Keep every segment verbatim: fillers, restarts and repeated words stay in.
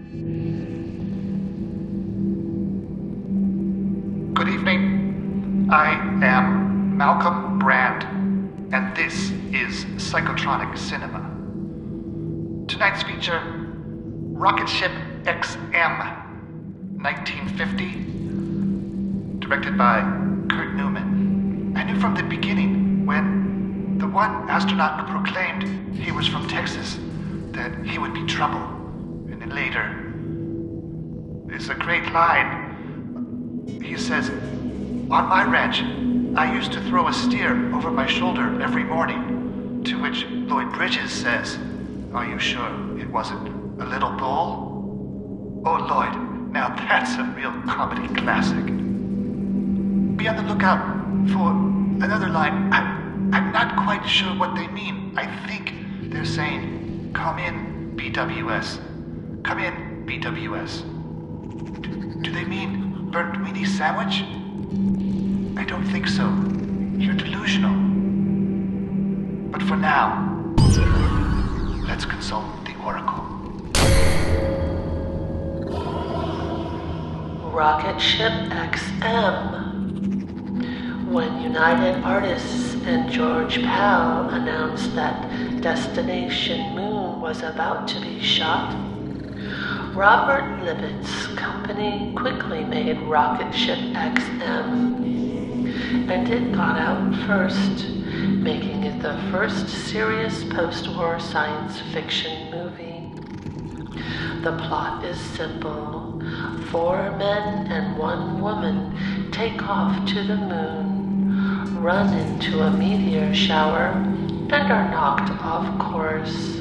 Good evening. I am Malcolm Brand, and this is Psychotronic Cinema. Tonight's feature, Rocketship X M, nineteen fifty, directed by Kurt Neumann. I knew from the beginning, when the one astronaut proclaimed he was from Texas, that he would be trouble. And then later, there's a great line. He says, "On my ranch, I used to throw a steer over my shoulder every morning," to which Lloyd Bridges says, "Are you sure it wasn't a little bull?" Oh, Lloyd, now that's a real comedy classic. Be on the lookout for another line. I'm, I'm not quite sure what they mean. I think they're saying, "Come in, B W S. Come in, B W S. D- do they mean burnt weenie sandwich? I don't think so. You're delusional. But for now, let's consult the Oracle. Rocketship X M. When United Artists and George Pal announced that Destination Moon was about to be shot, Robert Lippett's company quickly made Rocketship X M, and it got out first, making it the first serious post-war science fiction movie. The plot is simple. Four men and one woman take off to the moon, run into a meteor shower, and are knocked off course.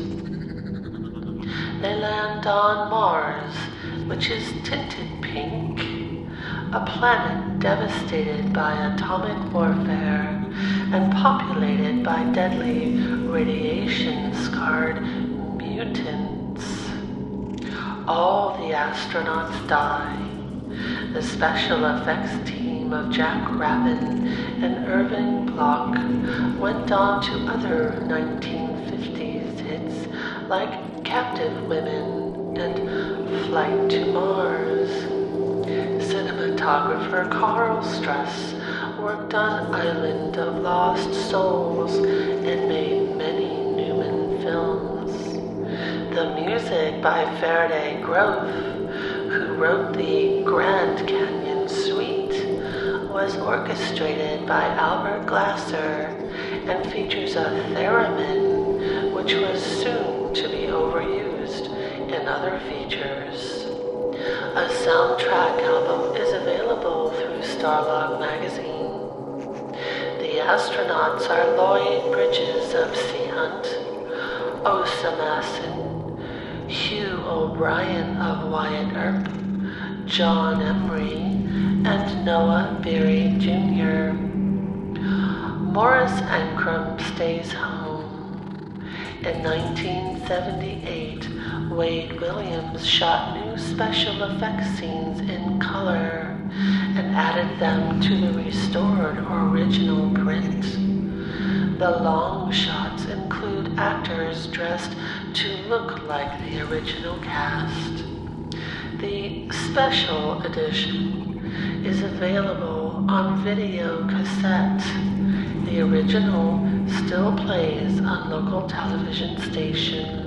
They land on Mars, which is tinted pink, a planet devastated by atomic warfare and populated by deadly radiation-scarred mutants. All the astronauts die. The special effects team of Jack Rabin and Irving Bloch went on to other nineteen fifties hits like Captive Women and Flight to Mars. Cinematographer Carl Struss worked on Island of Lost Souls and made many Neumann films. The music by Faraday Grove, who wrote the Grand Canyon Suite, was orchestrated by Albert Glasser and features a theremin, which was soon to be overused in other features. A soundtrack album is available through Starlog magazine. The astronauts are Lloyd Bridges of Sea Hunt, Osa Masson, Hugh O'Brien of Wyatt Earp, John Emery, and Noah Beery Junior Morris Ancrum stays home. In nineteen seventy-eight, Wade Williams shot new special effects scenes in color and added them to the restored original print. The long shots include actors dressed to look like the original cast. The special edition is available on video cassette. The original still plays on local television stations.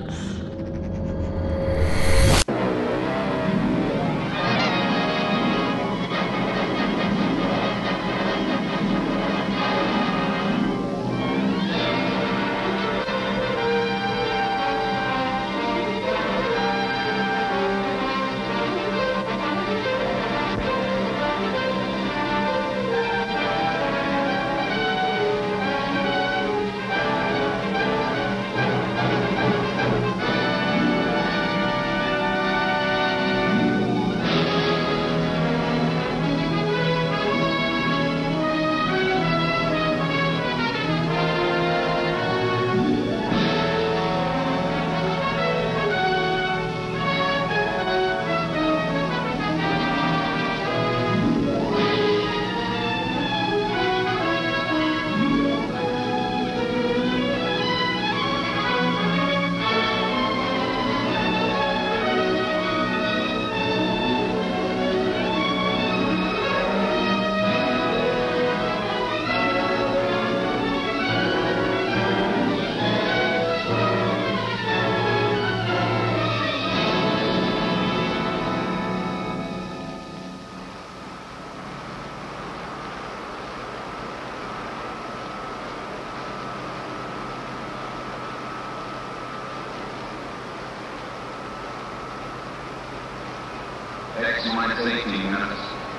X minus eighteen minutes.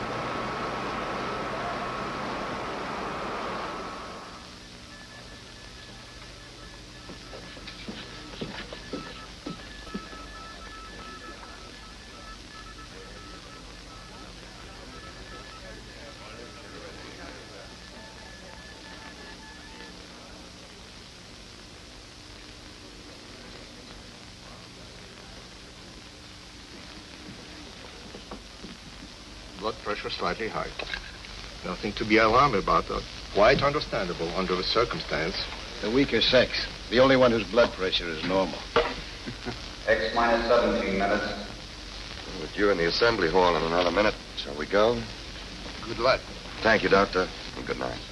Blood pressure slightly high. Nothing to be alarmed about, though. Quite understandable under the circumstance. The weaker sex. The only one whose blood pressure is normal. X minus seventeen minutes. We're due in the assembly hall in another minute. Shall we go? Good luck. Thank you, Doctor, and good night.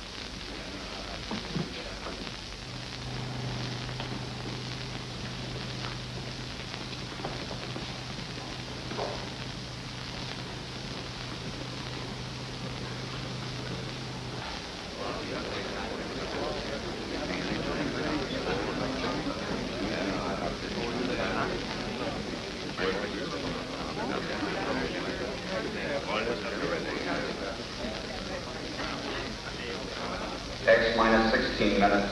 X minus sixteen minutes.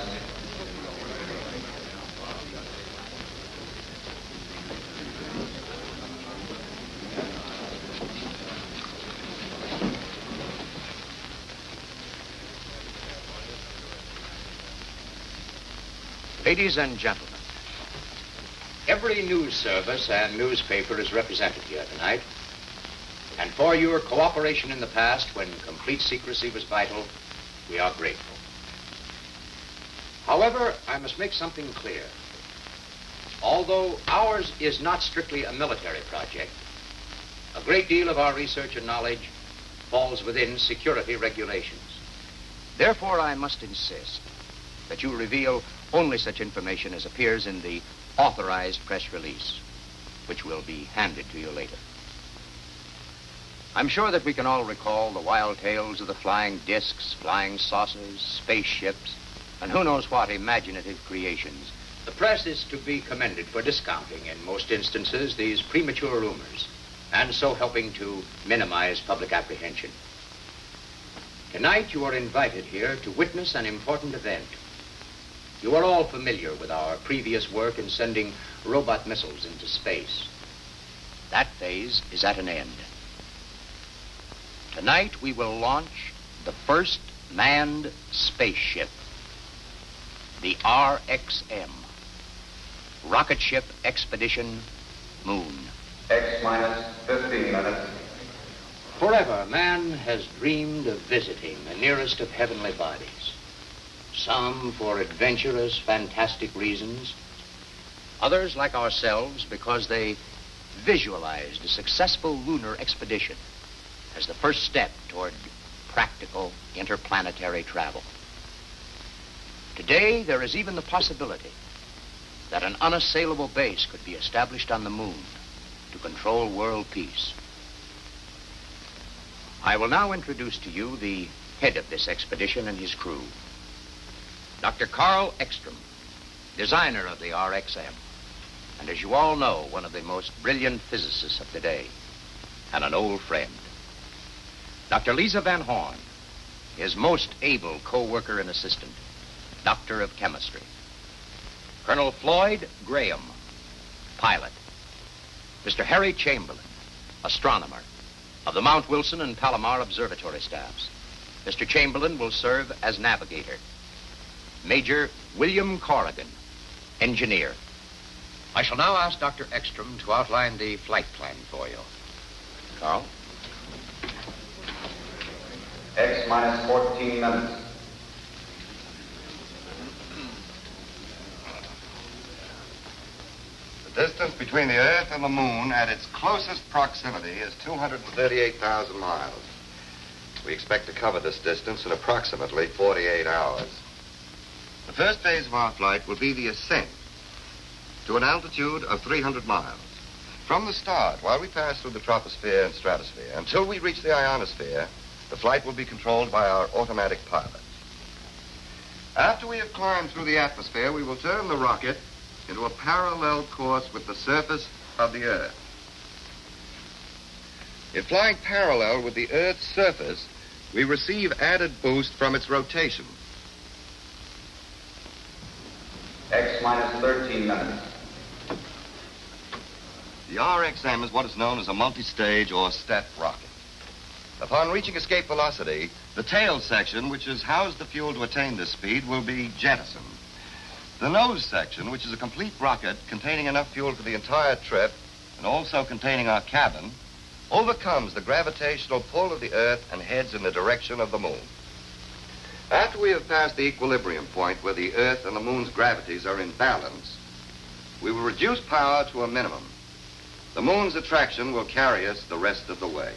Ladies and gentlemen, every news service and newspaper is represented here tonight. And for your cooperation in the past, when complete secrecy was vital, we are grateful. However, I must make something clear. Although ours is not strictly a military project, a great deal of our research and knowledge falls within security regulations. Therefore, I must insist that you reveal only such information as appears in the authorized press release, which will be handed to you later. I'm sure that we can all recall the wild tales of the flying discs, flying saucers, spaceships, and who knows what imaginative creations. The press is to be commended for discounting, in most instances, these premature rumors, and so helping to minimize public apprehension. Tonight, you are invited here to witness an important event. You are all familiar with our previous work in sending robot missiles into space. That phase is at an end. Tonight, we will launch the first manned spaceship, the R X M, Rocketship Expedition Moon. X minus fifteen minutes. Forever, man has dreamed of visiting the nearest of heavenly bodies. Some for adventurous, fantastic reasons. Others, like ourselves, because they visualized a successful lunar expedition as the first step toward practical interplanetary travel. Today, there is even the possibility that an unassailable base could be established on the moon to control world peace. I will now introduce to you the head of this expedition and his crew, Doctor Carl Ekstrom, designer of the R X M, and as you all know, one of the most brilliant physicists of today, and an old friend. Doctor Lisa Van Horn, his most able co-worker and assistant, Doctor of Chemistry. Colonel Floyd Graham, pilot. Mister Harry Chamberlain, astronomer, of the Mount Wilson and Palomar Observatory staffs. Mister Chamberlain will serve as navigator. Major William Corrigan, engineer. I shall now ask Doctor Ekstrom to outline the flight plan for you. Carl? X minus fourteen minutes. The distance between the Earth and the Moon at its closest proximity is two hundred thirty-eight thousand miles. We expect to cover this distance in approximately forty-eight hours. The first phase of our flight will be the ascent to an altitude of three hundred miles. From the start, while we pass through the troposphere and stratosphere, until we reach the ionosphere, the flight will be controlled by our automatic pilot. After we have climbed through the atmosphere, we will turn the rocket into a parallel course with the surface of the Earth. In flying parallel with the Earth's surface, we receive added boost from its rotation. X minus thirteen minutes. The R X M is what is known as a multi-stage or step rocket. Upon reaching escape velocity, the tail section, which has housed the fuel to attain this speed, will be jettisoned. The nose section, which is a complete rocket containing enough fuel for the entire trip and also containing our cabin, overcomes the gravitational pull of the Earth and heads in the direction of the moon. After we have passed the equilibrium point where the Earth and the moon's gravities are in balance, we will reduce power to a minimum. The moon's attraction will carry us the rest of the way.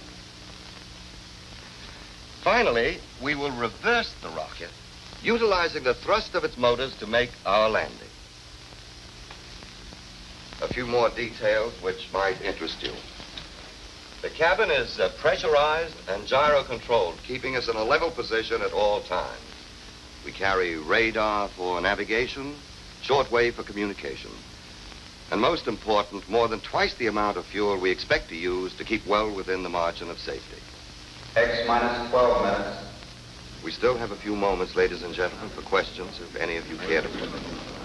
Finally, we will reverse the rocket, utilizing the thrust of its motors to make our landing. A few more details which might interest you. The cabin is uh, pressurized and gyro-controlled, keeping us in a level position at all times. We carry radar for navigation, shortwave for communication. And most important, more than twice the amount of fuel we expect to use to keep well within the margin of safety. X minus twelve minutes. We still have a few moments, ladies and gentlemen, for questions, if any of you care to put them.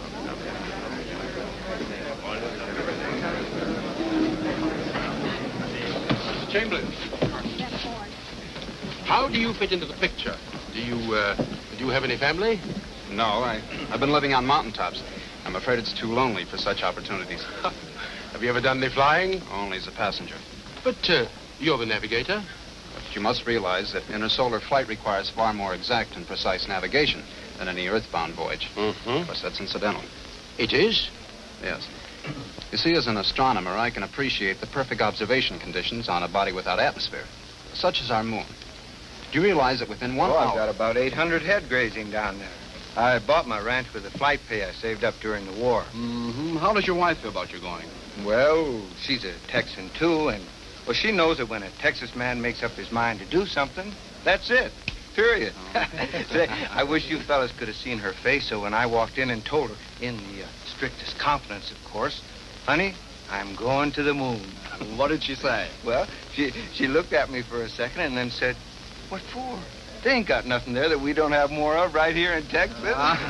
Mister Chamberlain, how do you fit into the picture? Do you, uh, do you have any family? No, I, I've been living on mountaintops. I'm afraid it's too lonely for such opportunities. Have you ever done any flying? Only as a passenger. But uh, you're the navigator. But you must realize that intersolar flight requires far more exact and precise navigation than any earthbound voyage. Mm-hmm. Of course, that's incidental. It is? Yes. You see, as an astronomer, I can appreciate the perfect observation conditions on a body without atmosphere, such as our moon. Do you realize that within one oh, hour... I've got about eight hundred head grazing down there. I bought my ranch with the flight pay I saved up during the war. Mm-hmm. How does your wife feel about your going? Well, she's a Texan, too, and, well, she knows that when a Texas man makes up his mind to do something, that's it. Period. Say, I wish you fellas could have seen her face, so when I walked in and told her, in the uh, strictest confidence, of course, honey, I'm going to the moon. What did she say? Well, she, she looked at me for a second and then said, what for? They ain't got nothing there that we don't have more of right here in Texas.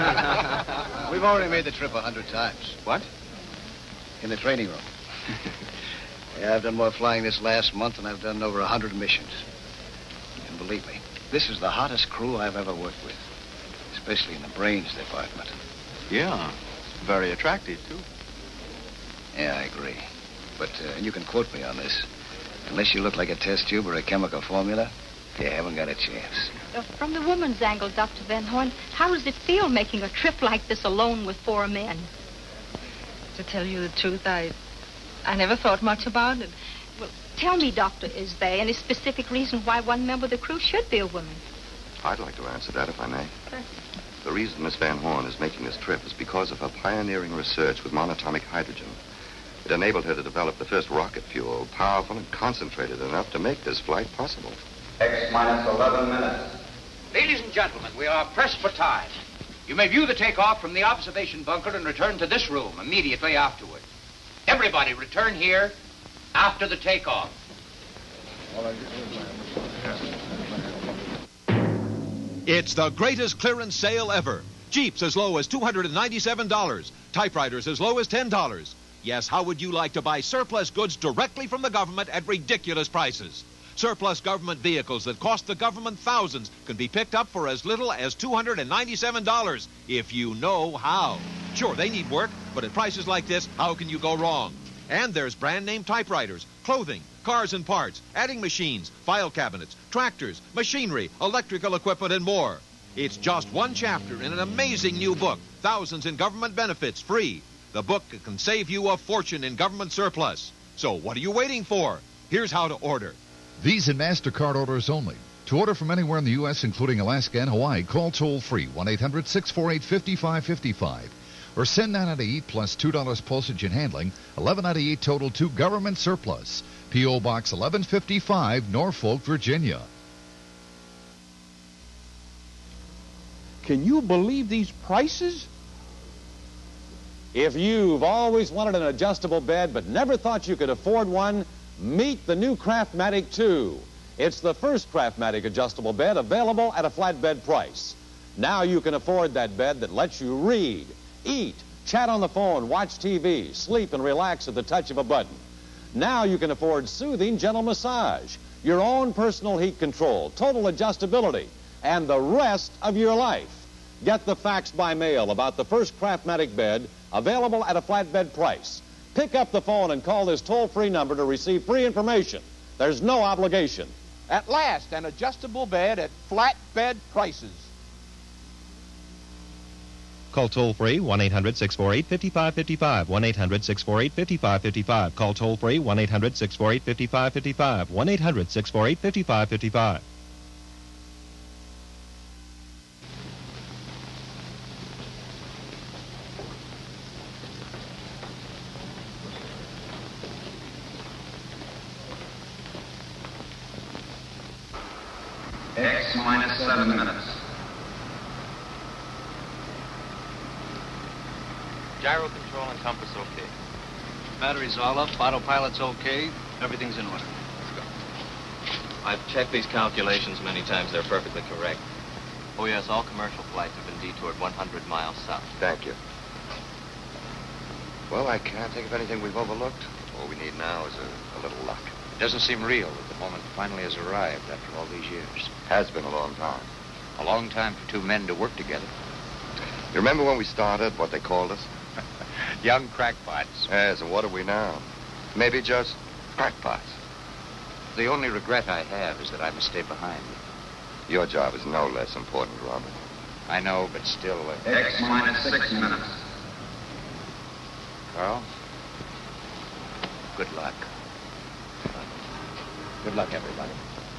We've already made the trip a hundred times. What? In the training room. Yeah, I've done more flying this last month than I've done in over a hundred missions. And believe me, this is the hottest crew I've ever worked with, especially in the brains department. Yeah, very attractive, too. Yeah, I agree. But uh, you can quote me on this. Unless you look like a test tube or a chemical formula, you haven't got a chance. Uh, from the woman's angle, Doctor Van Horn, how does it feel making a trip like this alone with four men? To tell you the truth, I I never thought much about it. Well, tell me, Doctor, is there any specific reason why one member of the crew should be a woman? I'd like to answer that, if I may. The reason Miss Van Horn is making this trip is because of her pioneering research with monatomic hydrogen. It enabled her to develop the first rocket fuel, powerful and concentrated enough to make this flight possible. X minus eleven minutes. Ladies and gentlemen, we are pressed for time. You may view the takeoff from the observation bunker and return to this room immediately afterward. Everybody return here after the takeoff. It's the greatest clearance sale ever. Jeeps as low as two hundred ninety-seven dollars. Typewriters as low as ten dollars. Yes, how would you like to buy surplus goods directly from the government at ridiculous prices? Surplus government vehicles that cost the government thousands can be picked up for as little as two hundred ninety-seven dollars, if you know how. Sure, they need work, but at prices like this, how can you go wrong? And there's brand-name typewriters, clothing, cars and parts, adding machines, file cabinets, tractors, machinery, electrical equipment, and more. It's just one chapter in an amazing new book, Thousands in Government Benefits, free. The book can save you a fortune in government surplus. So what are you waiting for? Here's how to order. Visa and MasterCard orders only. To order from anywhere in the U S, including Alaska and Hawaii, call toll-free one eight hundred six four eight five five five five. Or send nine ninety-eight plus two dollars postage and handling, eleven ninety-eight total to government surplus. P O. Box eleven fifty-five, Norfolk, Virginia. Can you believe these prices? If you've always wanted an adjustable bed but never thought you could afford one, Meet the new Craftmatic two. It's the first Craftmatic adjustable bed available at a flatbed price. Now you can afford that bed that lets you read, eat, chat on the phone, watch T V, sleep, and relax at the touch of a button. Now you can afford soothing, gentle massage, your own personal heat control, total adjustability, and the rest of your life. Get the facts by mail about the first Craftmatic bed available at a flatbed price. Pick up the phone and call this toll-free number to receive free information. There's no obligation. At last, an adjustable bed at flatbed prices. Call toll-free one eight hundred six four eight five five five five, one eight hundred six four eight five five five five. Call toll-free one eight hundred six four eight five five five five, one eight hundred six four eight five five five five. X minus seven minutes. Gyro control and compass okay. Battery's all up, autopilot's okay, everything's in order. Let's go. I've checked these calculations many times. They're perfectly correct. Oh, yes, all commercial flights have been detoured one hundred miles south. Thank you. Well, I can't think of anything we've overlooked. All we need now is a, a little luck. It doesn't seem real that the moment finally has arrived after all these years. Has been a long time. A long time for two men to work together. You remember when we started, what they called us? Young crackpots. Yes, and what are we now? Maybe just crackpots. The only regret I have is that I must stay behind. Your job is no less important, Robert. I know, but still... Uh... X minus six minutes. Carl? Good luck. Good luck, everybody.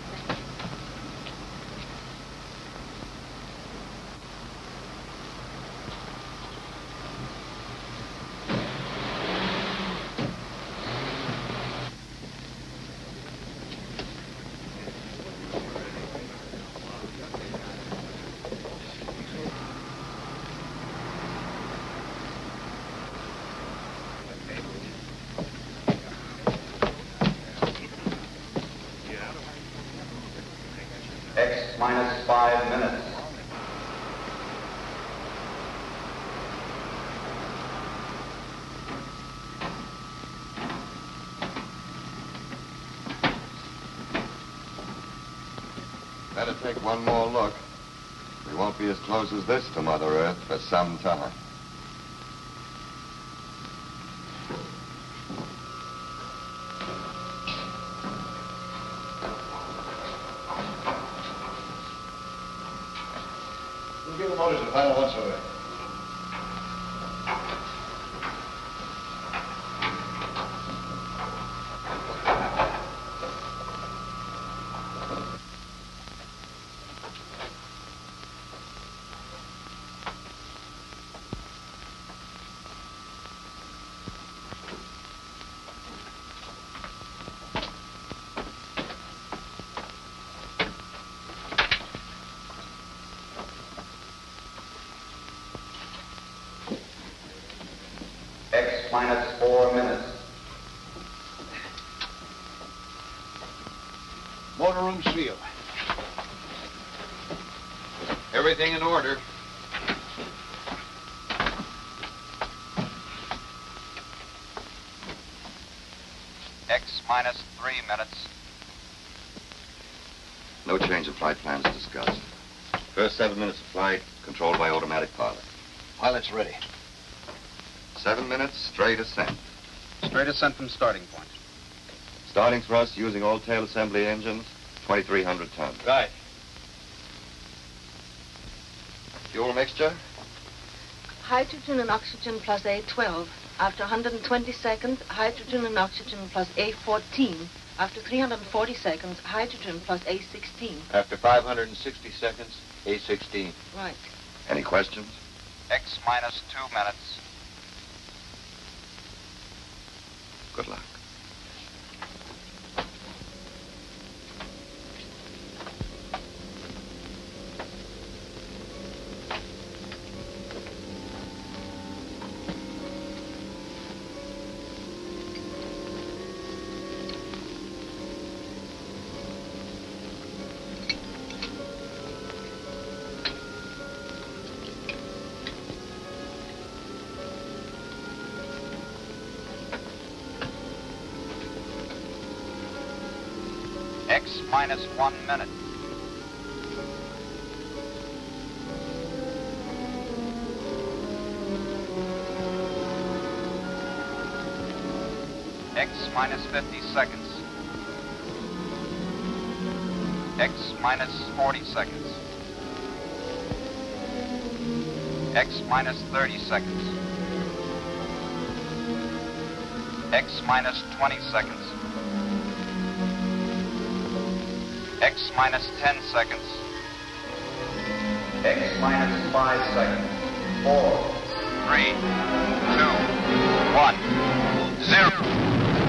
X minus five minutes. Better take one more look. We won't be as close as this to Mother Earth for some time. We'll give the motors a final once over. X minus four minutes. Motor room sealed. Everything in order. X minus three minutes. No change of flight plans discussed. First seven minutes of flight, controlled by automatic pilot. Pilot's ready. Seven minutes, straight ascent. Straight ascent from starting point. Starting thrust using all tail assembly engines, twenty-three hundred tons. Right. Fuel mixture? Hydrogen and oxygen plus A twelve. After one hundred twenty seconds, hydrogen and oxygen plus A fourteen. After three hundred forty seconds, hydrogen plus A sixteen. After five hundred sixty seconds, A sixteen. Right. Any questions? X minus two minutes. Good luck. X minus one minute. X minus fifty seconds. X minus forty seconds. X minus thirty seconds. X minus twenty seconds. X minus ten seconds. X minus five seconds. Four, three, two, one, zero.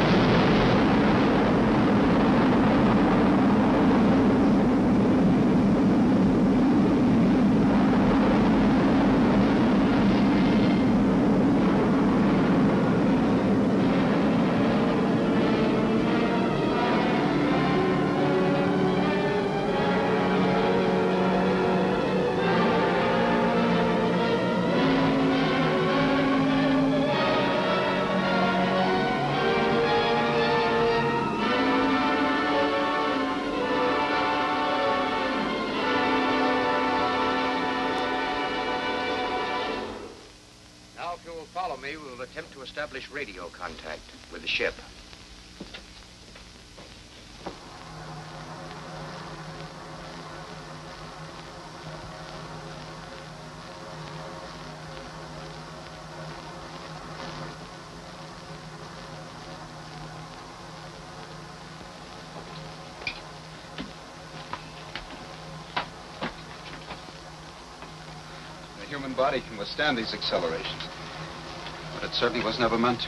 Follow me, we'll attempt to establish radio contact with the ship. The human body can withstand these accelerations. But it certainly was never meant to.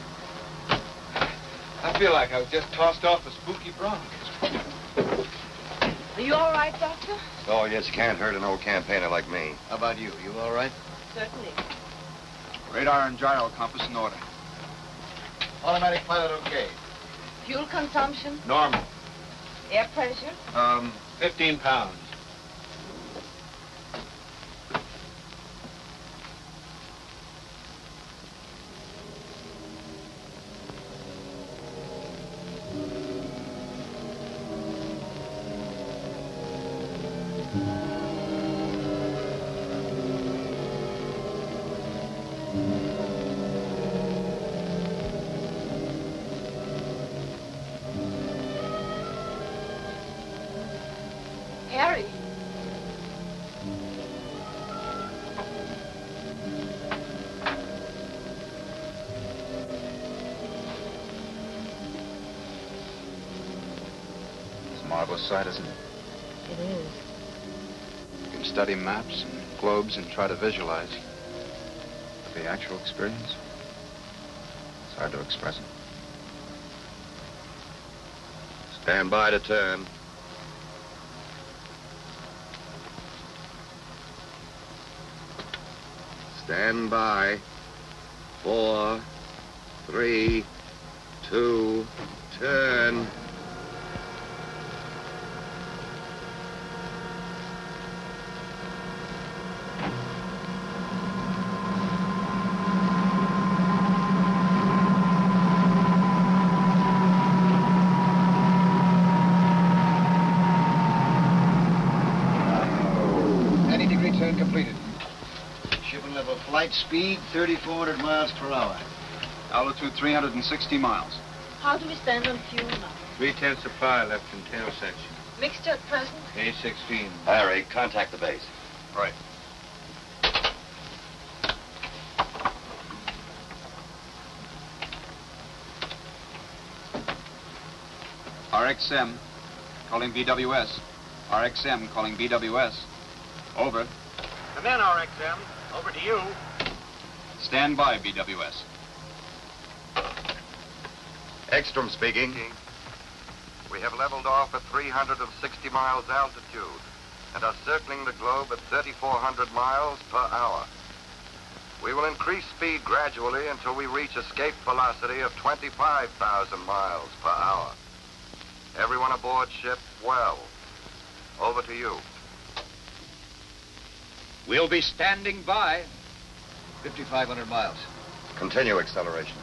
I feel like I was just tossed off a spooky bronc. Are you all right, Doctor? Oh, yes, can't hurt an old campaigner like me. How about you? You all right? Certainly. Radar and gyro compass in order. Automatic pilot okay. Fuel consumption? Normal. Air pressure? Um, fifteen pounds. Harry. It's a marvelous sight, isn't it? It is. You can study maps and globes and try to visualize. But the actual experience, it's hard to express it. Stand by to turn. Stand by. Four, three, two, turn. ninety degree turn completed. Ship and level flight speed, thirty-four hundred miles per hour. Altitude three hundred sixty miles. How do we stand on fuel now? Three-tenths of pie left in tail section. Mixture at present? A sixteen. Harry, contact the base. Right. R X M, calling B W S. R X M, calling B W S. Over. Come in, R X M. Over to you. Stand by, B W S. Ekstrom speaking. We have leveled off at three hundred sixty miles altitude and are circling the globe at thirty-four hundred miles per hour. We will increase speed gradually until we reach escape velocity of twenty-five thousand miles per hour. Everyone aboard ship, well. Over to you. We'll be standing by. fifty-five hundred miles. Continue acceleration.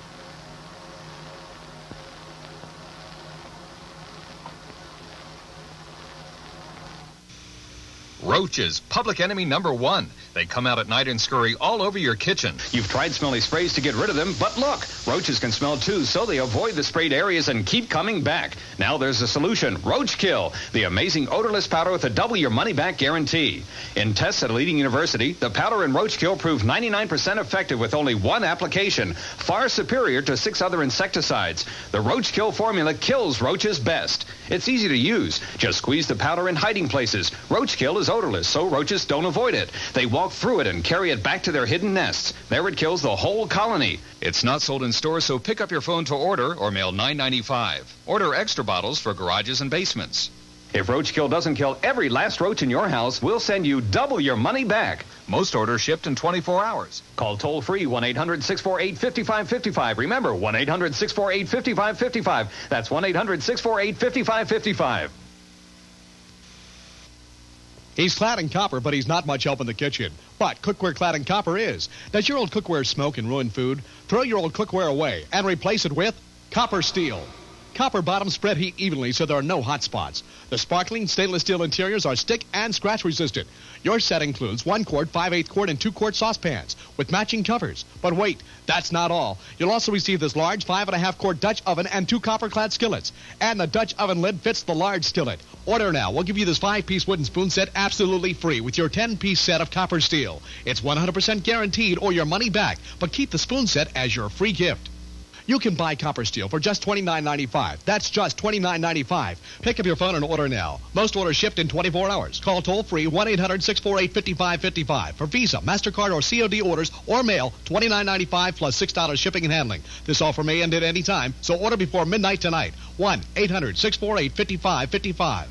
Roaches, public enemy number one. They come out at night and scurry all over your kitchen. You've tried smelly sprays to get rid of them, but look, roaches can smell too, so they avoid the sprayed areas and keep coming back. Now there's a solution, Roach Kill, the amazing odorless powder with a double your money back guarantee. In tests at a leading university, the powder in Roach Kill proved ninety-nine percent effective with only one application, far superior to six other insecticides. The Roach Kill formula kills roaches best. It's easy to use. Just squeeze the powder in hiding places. Roach Kill is odorless, so roaches don't avoid it. They walk through it and carry it back to their hidden nests. There it kills the whole colony. It's not sold in stores, so pick up your phone to order or mail nine ninety-five. Order extra bottles for garages and basements. If Roach Kill doesn't kill every last roach in your house, we'll send you double your money back. Most orders shipped in twenty-four hours. Call toll-free one eight hundred six four eight five five five five. Remember, one eight hundred six four eight five five five five. That's one eight hundred six four eight five five five five. He's clad in copper, but he's not much help in the kitchen. But cookware clad in copper is. Does your old cookware smoke and ruin food? Throw your old cookware away and replace it with copper steel. Copper bottoms spread heat evenly so there are no hot spots. The sparkling stainless steel interiors are stick and scratch resistant. Your set includes one quart, five eighths quart, and two quart saucepans with matching covers. But wait, that's not all. You'll also receive this large five and a half quart Dutch oven and two copper clad skillets. And the Dutch oven lid fits the large skillet. Order now. We'll give you this five piece wooden spoon set absolutely free with your ten piece set of copper steel. It's one hundred percent guaranteed or your money back, but keep the spoon set as your free gift. You can buy copper steel for just twenty-nine ninety-five. That's just twenty-nine ninety-five. Pick up your phone and order now. Most orders shipped in twenty-four hours. Call toll-free one eight hundred six four eight five five five five for Visa, MasterCard, or C O D orders or mail twenty-nine ninety-five plus six dollars shipping and handling. This offer may end at any time, so order before midnight tonight. one eight hundred six four eight five five five five.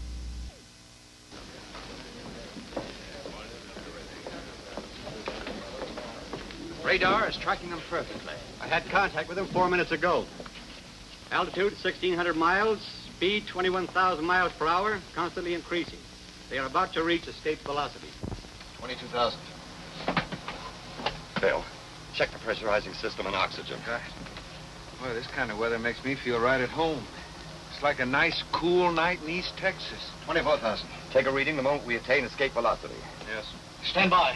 Radar is tracking them perfectly. I had contact with them four minutes ago. Altitude sixteen hundred miles, speed twenty-one thousand miles per hour, constantly increasing. They are about to reach escape velocity. twenty-two thousand. Bill, check the pressurizing system and oxygen. Right. Boy, this kind of weather makes me feel right at home. It's like a nice, cool night in East Texas. twenty-four thousand. Take a reading the moment we attain escape velocity. Yes. Stand by.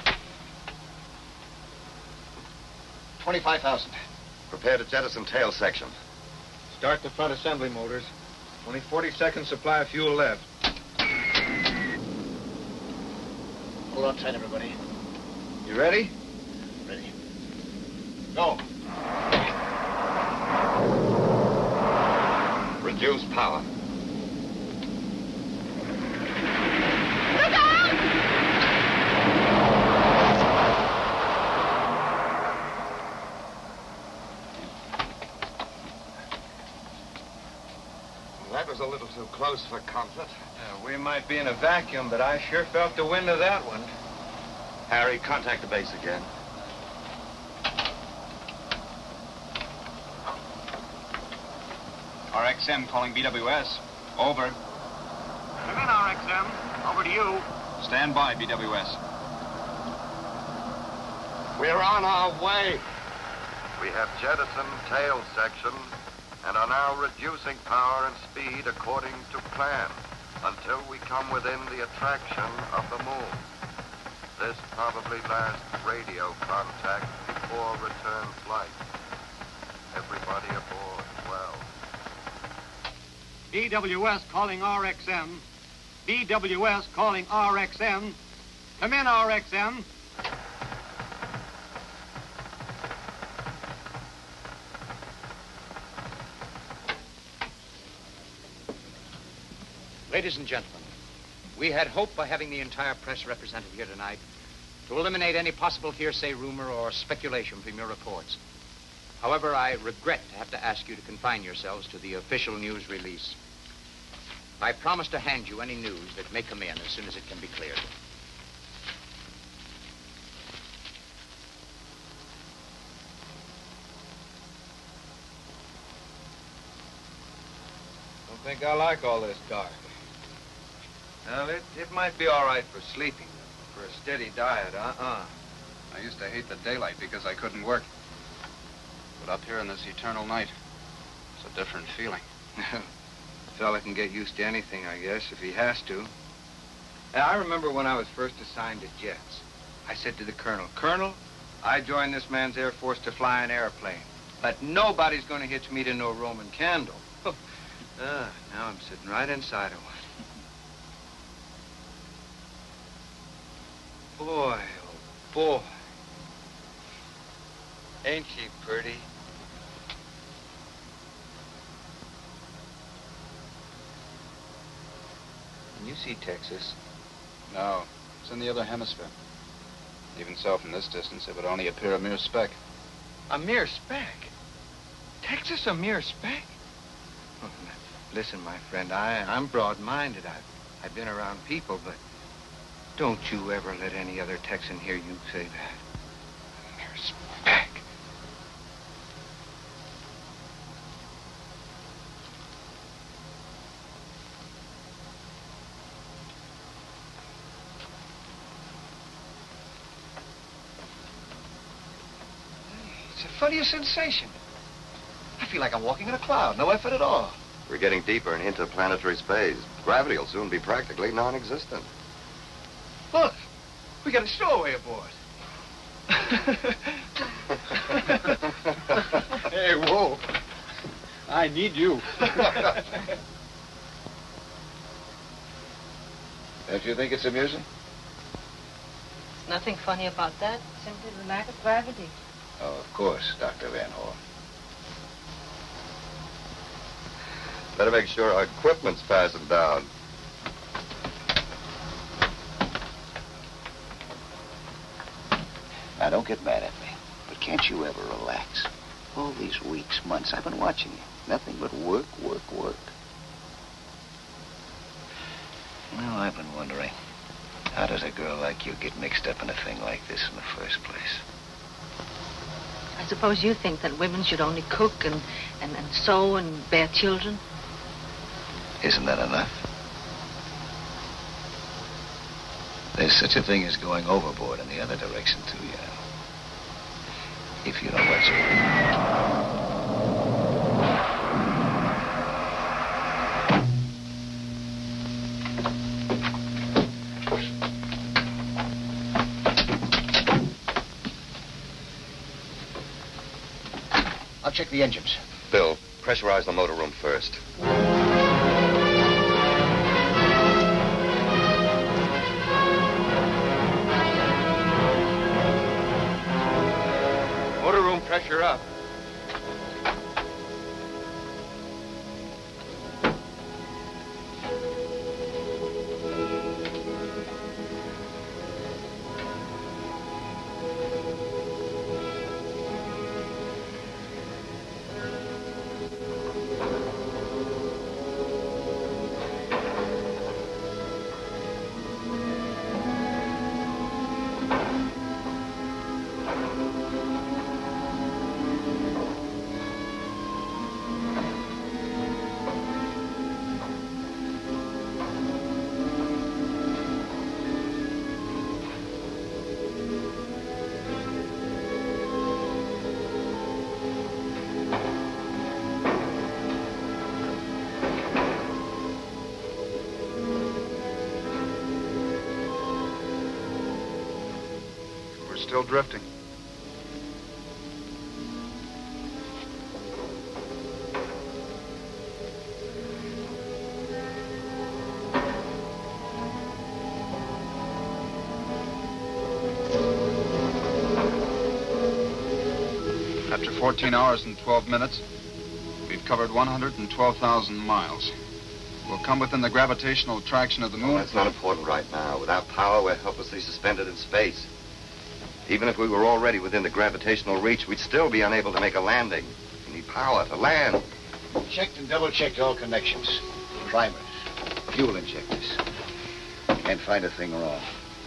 twenty-five thousand. Prepare to jettison tail section. Start the front assembly motors. Only forty seconds supply of fuel left. Hold on tight, everybody. You ready? Ready. Go. Reduce power. That was a little too close for comfort. Yeah, we might be in a vacuum, but I sure felt the wind of that one. Harry, contact the base again. R X M calling B W S. Over. Come in, R X M. Over to you. Stand by, B W S. We're on our way. We have jettisoned tail section and are now reducing power and speed according to plan until we come within the attraction of the moon. This probably last radio contact before return flight. Everybody aboard well. B W S calling R X M. B W S calling R X M. Come in, R X M. Ladies and gentlemen, we had hoped by having the entire press represented here tonight to eliminate any possible hearsay, rumor, or speculation from your reports. However, I regret to have to ask you to confine yourselves to the official news release. I promise to hand you any news that may come in as soon as it can be cleared. Don't think I like all this dark. Well, it, it might be all right for sleeping. For a steady diet, uh-uh. I used to hate the daylight because I couldn't work. But up here in this eternal night, it's a different feeling. A fella can get used to anything, I guess, if he has to. And I remember when I was first assigned to jets, I said to the colonel, Colonel, I joined this man's Air Force to fly an airplane, but nobody's going to hitch me to no Roman candle. uh, now I'm sitting right inside of one. Boy, oh boy. Ain't she pretty? Can you see Texas? No, it's in the other hemisphere. Even so, from this distance, it would only appear a mere speck. A mere speck? Texas a mere speck? Oh, listen, my friend, I, I'm broad-minded. I've, I've been around people, but don't you ever let any other Texan hear you say that. A mere speck. It's the funniest sensation. I feel like I'm walking in a cloud. No effort at all. We're getting deeper into interplanetary space. Gravity will soon be practically non-existent. Look, we got a stowaway aboard. Hey, whoa. I need you. Don't you think it's amusing? Nothing funny about that. Simply the lack of gravity. Oh, of course, Doctor Van Horn. Better make sure our equipment's fastened down. Now, don't get mad at me, but can't you ever relax? All these weeks, months, I've been watching you. Nothing but work, work, work. Well, I've been wondering, how does a girl like you get mixed up in a thing like this in the first place? I suppose you think that women should only cook and, and, and sew and bear children? Isn't that enough? There's such a thing as going overboard in the other direction, too, you know. If you know what's I'll check the engines. Bill, pressurize the motor room first. Motor room pressure up. Still drifting. After fourteen hours and twelve minutes, we've covered one hundred twelve thousand miles. We'll come within the gravitational attraction of the moon. Well, that's not important right now. Without power, we're helplessly suspended in space. Even if we were already within the gravitational reach, we'd still be unable to make a landing. We need power to land. Checked and double-checked all connections. Primers, fuel injectors. Can't find a thing wrong.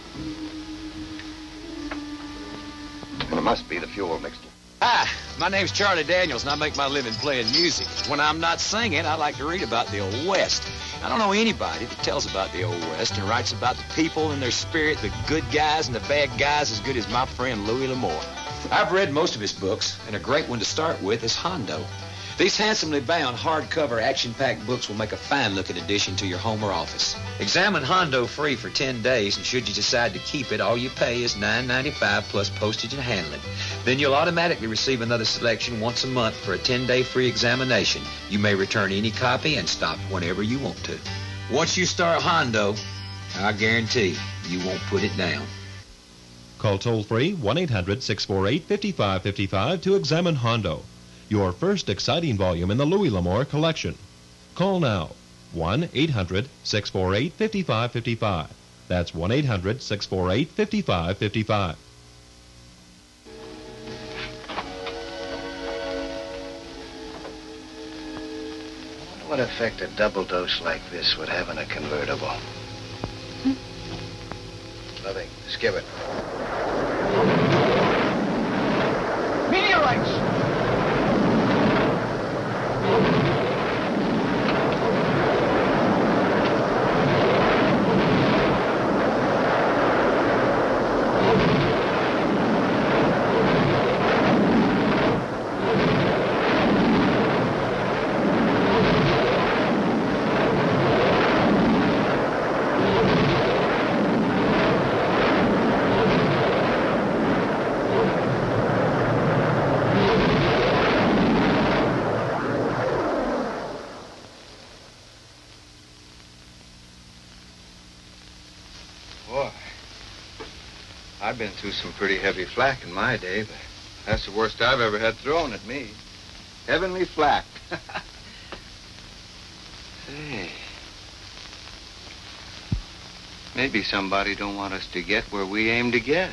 And it must be the fuel mixture. Hi, my name's Charlie Daniels, and I make my living playing music. When I'm not singing, I like to read about the Old West. I don't know anybody that tells about the Old West and writes about the people and their spirit, the good guys and the bad guys, as good as my friend Louis L'Amour. I've read most of his books, and a great one to start with is Hondo. These handsomely bound, hardcover, action-packed books will make a fine-looking addition to your home or office. Examine Hondo free for ten days, and should you decide to keep it, all you pay is nine ninety-five plus postage and handling. Then you'll automatically receive another selection once a month for a ten-day free examination. You may return any copy and stop whenever you want to. Once you start Hondo, I guarantee you won't put it down. Call toll-free one eight hundred six four eight five five five five to examine Hondo, your first exciting volume in the Louis L'Amour collection. Call now, one eight hundred six four eight five five five five. That's one eight hundred six four eight five five five five. What effect a double dose like this would have in a convertible? Hmm? Nothing. Skip it. Meteorites! I've been through some pretty heavy flak in my day, but that's the worst I've ever had thrown at me. Heavenly flak. Hey. Maybe somebody don't want us to get where we aim to get.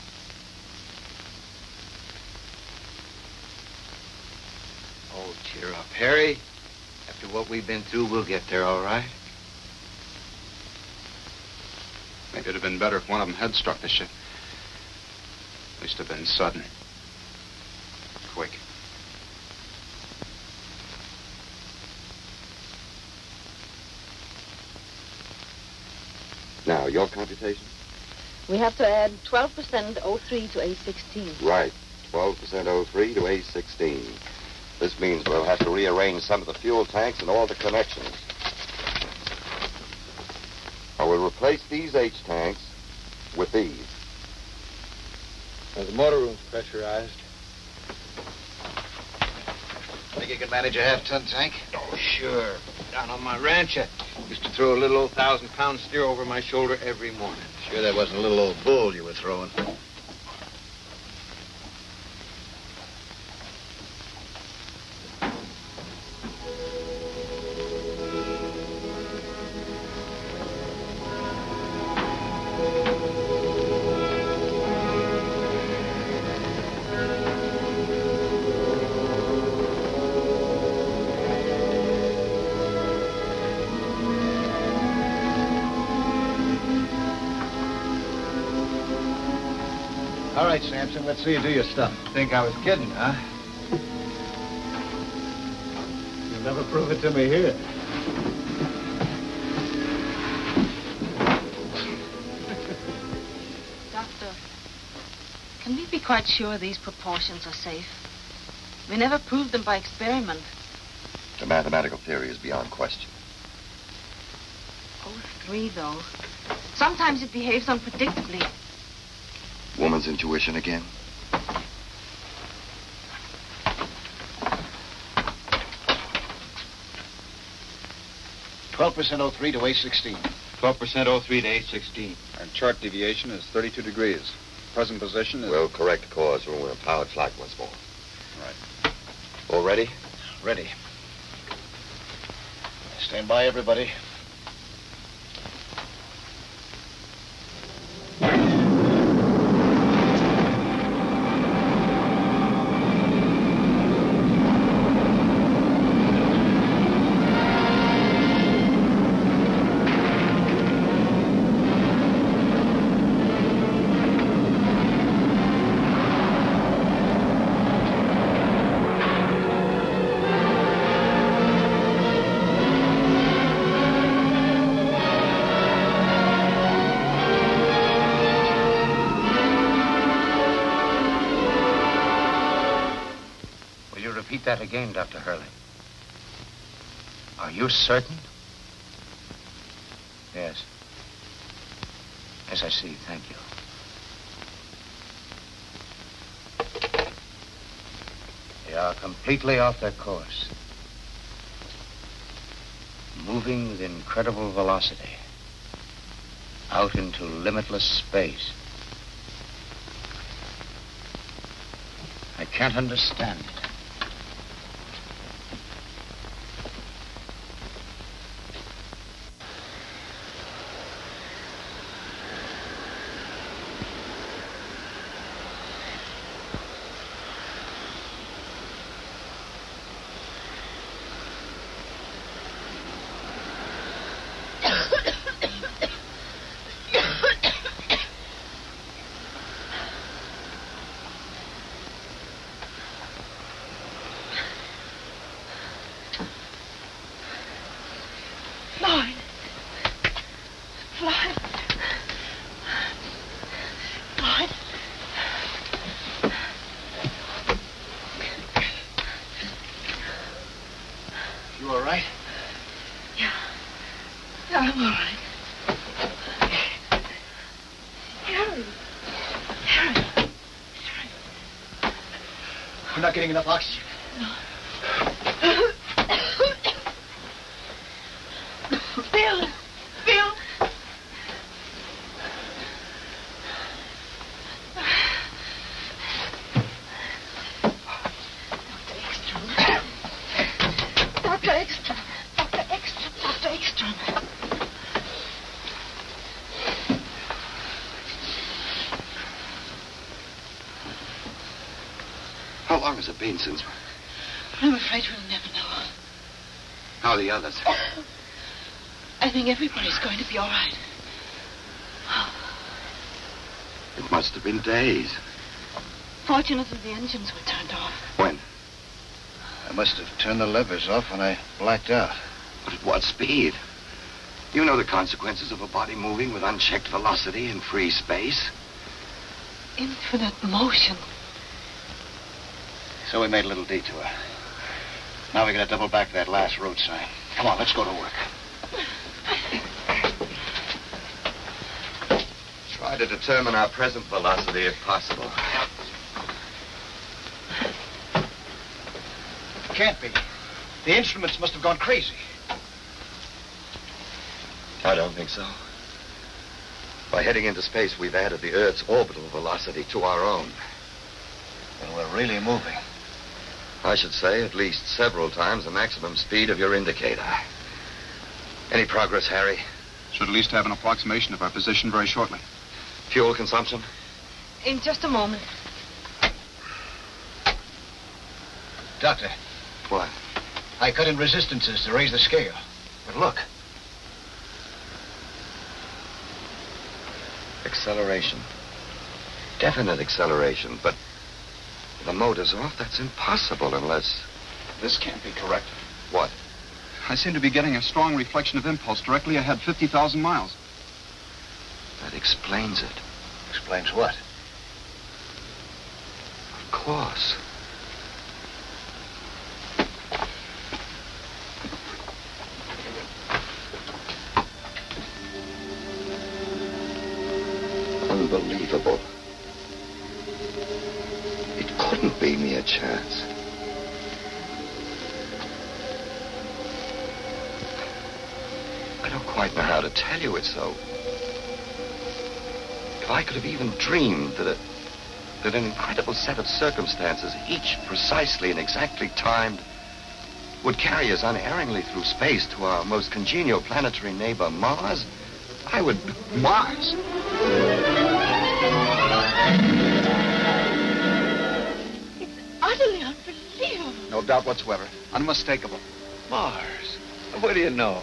Oh, cheer up, Harry. After what we've been through, we'll get there all right. Maybe it'd have been better if one of them had struck the ship. At least have been sudden. Quick. Now, your computation? We have to add twelve percent O three to A sixteen. Right. twelve percent O three to A sixteen. This means we'll have to rearrange some of the fuel tanks and all the connections. I will replace these H tanks with these. Now, the motor room's pressurized. Think you can manage a half-ton tank? Oh, sure. Down on my ranch, I used to throw a little old thousand-pound steer over my shoulder every morning. Sure that wasn't a little old bull you were throwing. All right, Sampson, let's see you do your stuff. Think I was kidding, huh? You'll never prove it to me here. Doctor, can we be quite sure these proportions are safe? We never proved them by experiment. The mathematical theory is beyond question. O three, though. Sometimes it behaves unpredictably. Woman's intuition again? twelve percent O three to A sixteen. twelve percent O three to A sixteen. Our chart deviation is thirty-two degrees. Present position is... We'll correct course when we're in powered flight once more. Right. All ready? Ready. Stand by, everybody. Repeat that again, Doctor Hurley. Are you certain? Yes. Yes, I see. Thank you. They are completely off their course. Moving with incredible velocity. Out into limitless space. I can't understand it. Getting enough oxygen. No. Bill! Bill! Doctor Ekstrom. Doctor Ekstrom. Doctor Ekstrom. How long has it been since... I'm afraid we'll never know. How are the others? I think everybody's going to be all right. It must have been days. Fortunately, the engines were turned off. When? I must have turned the levers off when I blacked out. But at what speed? You know the consequences of a body moving with unchecked velocity in free space. Infinite motion. So we made a little detour. Now we gotta double back to that last road sign. Come on, let's go to work. Try to determine our present velocity if possible. Can't be. The instruments must have gone crazy. I don't think so. By heading into space, we've added the Earth's orbital velocity to our own. Then we're really moving. I should say at least several times the maximum speed of your indicator. Any progress, Harry? Should at least have an approximation of our position very shortly. Fuel consumption? In just a moment. Doctor. What? I cut in resistances to raise the scale. But look. Acceleration. Definite acceleration, but the motor's off. That's impossible unless... This can't be correct. What? I seem to be getting a strong reflection of impulse directly ahead, fifty thousand miles. That explains it. Explains what? Of course. Unbelievable. It couldn't be mere chance. I don't quite know how to tell you it, so... If I could have even dreamed that a, that an incredible set of circumstances, each precisely and exactly timed, would carry us unerringly through space to our most congenial planetary neighbor, Mars, I would... Mars? Utterly unbelievable. No doubt whatsoever. Unmistakable. Mars? What do you know?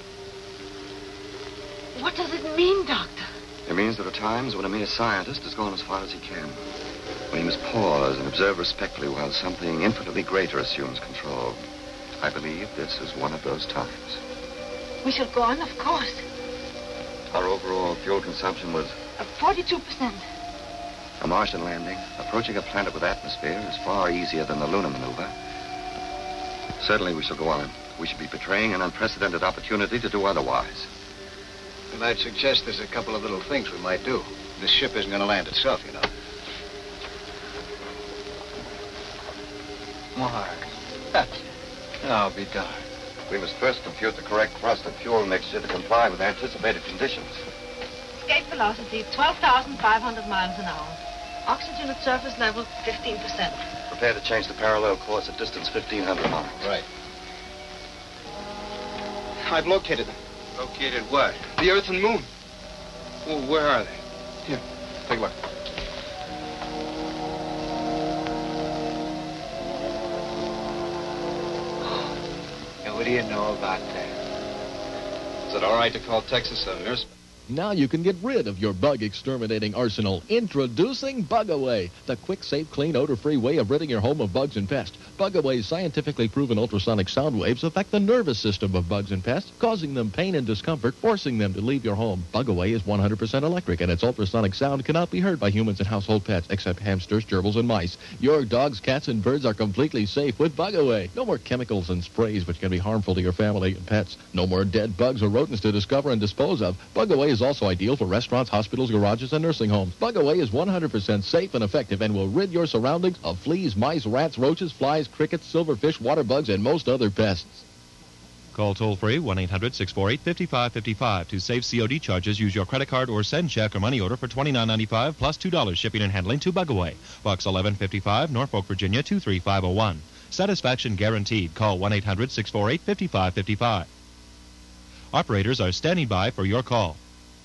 What does it mean, Doctor? It means there are times when a mere scientist has gone as far as he can. When he must pause and observe respectfully while something infinitely greater assumes control. I believe this is one of those times. We shall go on, of course. Our overall fuel consumption was... Uh, forty-two percent. A Martian landing, approaching a planet with atmosphere, is far easier than the lunar maneuver. Certainly we shall go on. We should be betraying an unprecedented opportunity to do otherwise. And I'd suggest there's a couple of little things we might do. This ship isn't going to land itself, you know. Mark. I'll be darned. We must first compute the correct thrust and fuel mixture to comply with anticipated conditions. Escape velocity, twelve thousand five hundred miles an hour. Oxygen at surface level, fifteen percent. Prepare to change the parallel course at distance fifteen hundred miles. Right. I've located them. Located what? The Earth and Moon. Well, where are they? Here, take a look. Now, what do you know about that? Is it all right to call Texas a nurse? Now you can get rid of your bug-exterminating arsenal. Introducing Bug Away, the quick, safe, clean, odor-free way of ridding your home of bugs and pests. Bug Away's scientifically proven ultrasonic sound waves affect the nervous system of bugs and pests, causing them pain and discomfort, forcing them to leave your home. Bug Away is one hundred percent electric, and its ultrasonic sound cannot be heard by humans and household pets, except hamsters, gerbils, and mice. Your dogs, cats, and birds are completely safe with Bug Away. No more chemicals and sprays which can be harmful to your family and pets. No more dead bugs or rodents to discover and dispose of. Bug Away is also ideal for restaurants, hospitals, garages, and nursing homes. Bug Away is one hundred percent safe and effective and will rid your surroundings of fleas, mice, rats, roaches, flies, crickets, silverfish, water bugs, and most other pests. Call toll-free one eight hundred six four eight five five five five. To save C O D charges, use your credit card or send check or money order for twenty-nine ninety-five plus two dollars shipping and handling to Bug Away. Box eleven fifty-five, Norfolk, Virginia two three five oh one. Satisfaction guaranteed. Call one eight hundred six four eight five five five five. Operators are standing by for your call.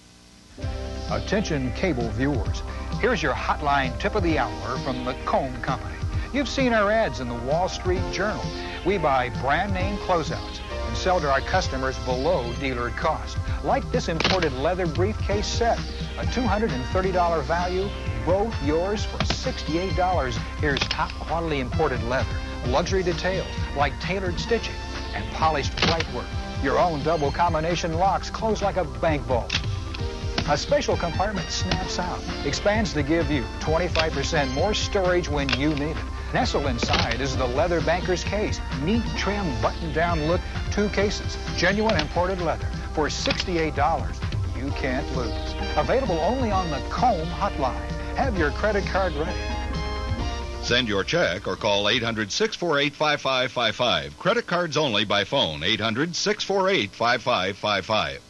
Attention cable viewers. Here's your hotline tip of the hour from the Comb Company. You've seen our ads in the Wall Street Journal. We buy brand name closeouts and sell to our customers below dealer cost. Like this imported leather briefcase set, a two hundred thirty dollars value, both yours for sixty-eight dollars. Here's top quality imported leather, luxury details like tailored stitching and polished whitework. Your own double combination locks close like a bank vault. A special compartment snaps out, expands to give you twenty-five percent more storage when you need it. Nestled inside is the leather banker's case. Neat, trim, button-down look, two cases, genuine imported leather for sixty-eight dollars. You can't lose. Available only on the Comb hotline. Have your credit card ready. Send your check or call eight hundred six four eight five five five five. Credit cards only by phone, eight hundred six four eight five five five five.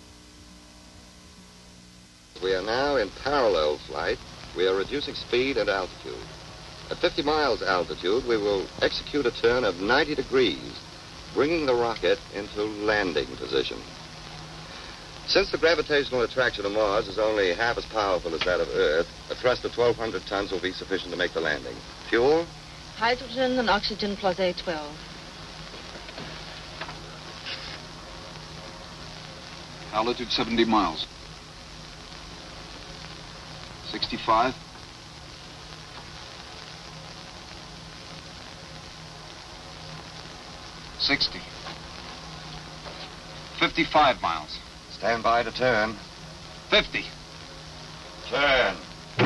We are now in parallel flight. We are reducing speed and altitude. At fifty miles altitude, we will execute a turn of ninety degrees, bringing the rocket into landing position. Since the gravitational attraction of Mars is only half as powerful as that of Earth, a thrust of twelve hundred tons will be sufficient to make the landing. Fuel? Hydrogen and oxygen plus A twelve. Altitude seventy miles. sixty-five. sixty. fifty-five miles. Stand by to turn. fifty. Turn.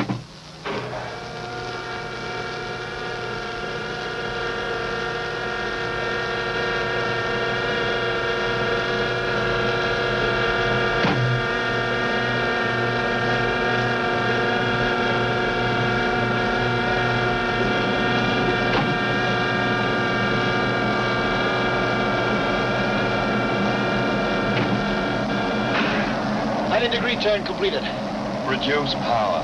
ninety degree turn completed. Reduce power.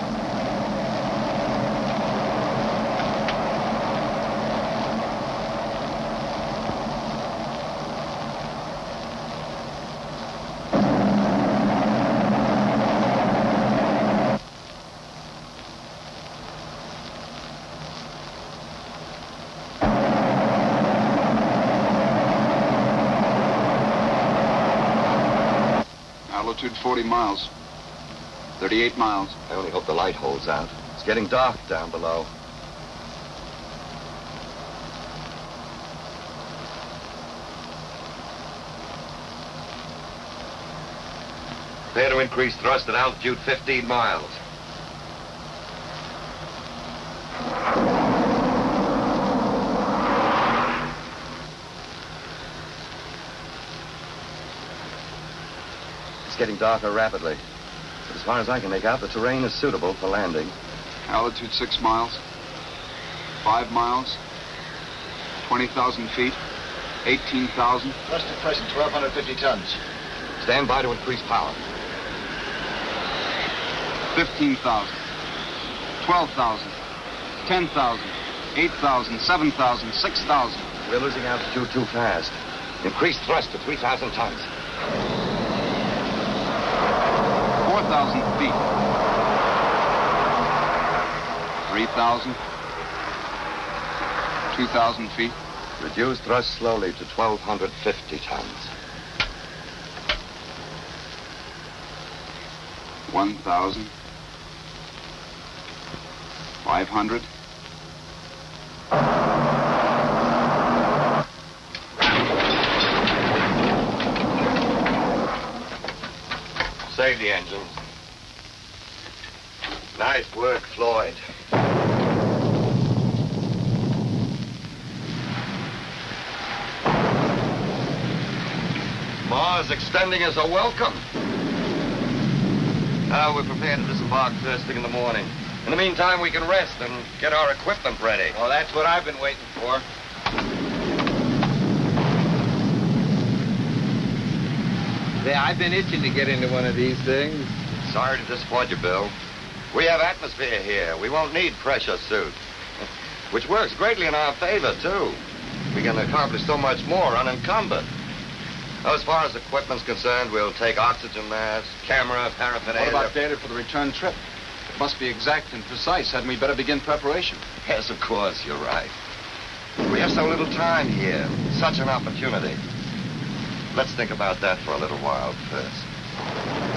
Altitude forty miles. thirty-eight miles. I only hope the light holds out. It's getting dark down below. Prepare to increase thrust at altitude fifteen miles. It's getting darker rapidly. But as far as I can make out, the terrain is suitable for landing. Altitude six miles. Five miles. twenty thousand feet. eighteen thousand. Thrust at present, twelve fifty tons. Stand by to increase power. fifteen thousand. twelve thousand. ten thousand. eight thousand. seven thousand. six thousand. We're losing altitude too fast. Increase thrust to three thousand tons. four thousand feet. three thousand. two thousand feet. Reduce thrust slowly to twelve fifty tons. one thousand. five hundred. Save the engines. Nice work, Floyd. Mars extending us a welcome. Now we're prepared to disembark first thing in the morning. In the meantime, we can rest and get our equipment ready. Well, that's what I've been waiting for. Yeah, I've been itching to get into one of these things. Sorry to disappoint you, Bill. We have atmosphere here. We won't need pressure suits. Which works greatly in our favor, too. We can accomplish so much more unencumbered. Now, as far as equipment's concerned, we'll take oxygen masks, camera, paraphernalia. What about data for the return trip? It must be exact and precise. Hadn't we better begin preparation? Yes, of course, you're right. We have so little time here. Such an opportunity. Let's think about that for a little while first.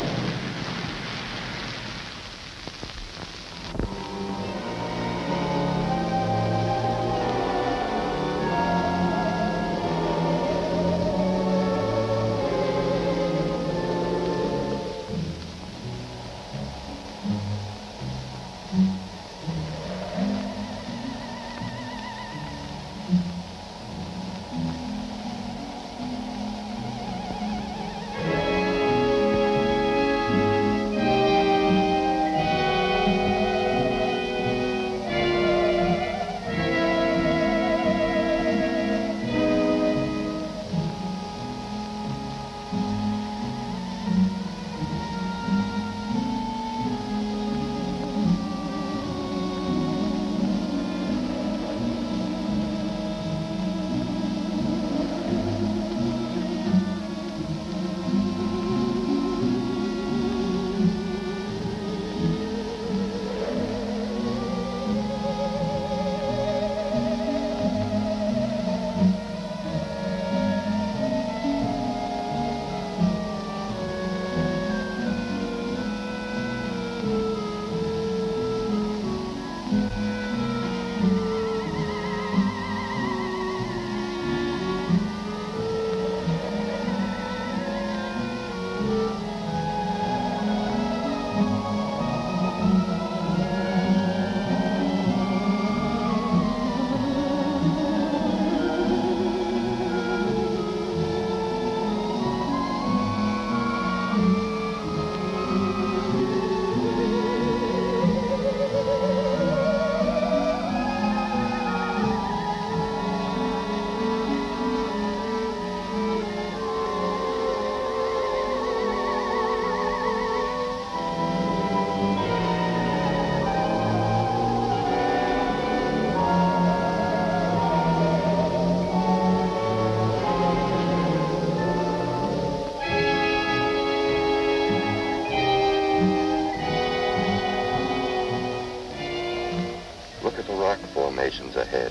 Ahead.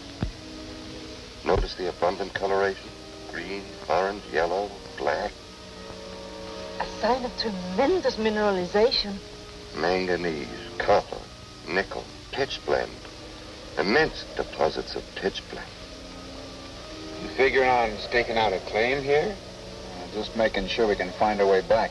Notice the abundant coloration? Green, orange, yellow, black. A sign of tremendous mineralization. Manganese, copper, nickel, pitch blende. Immense deposits of pitch blende. You figuring on staking out a claim here? Or just making sure we can find our way back.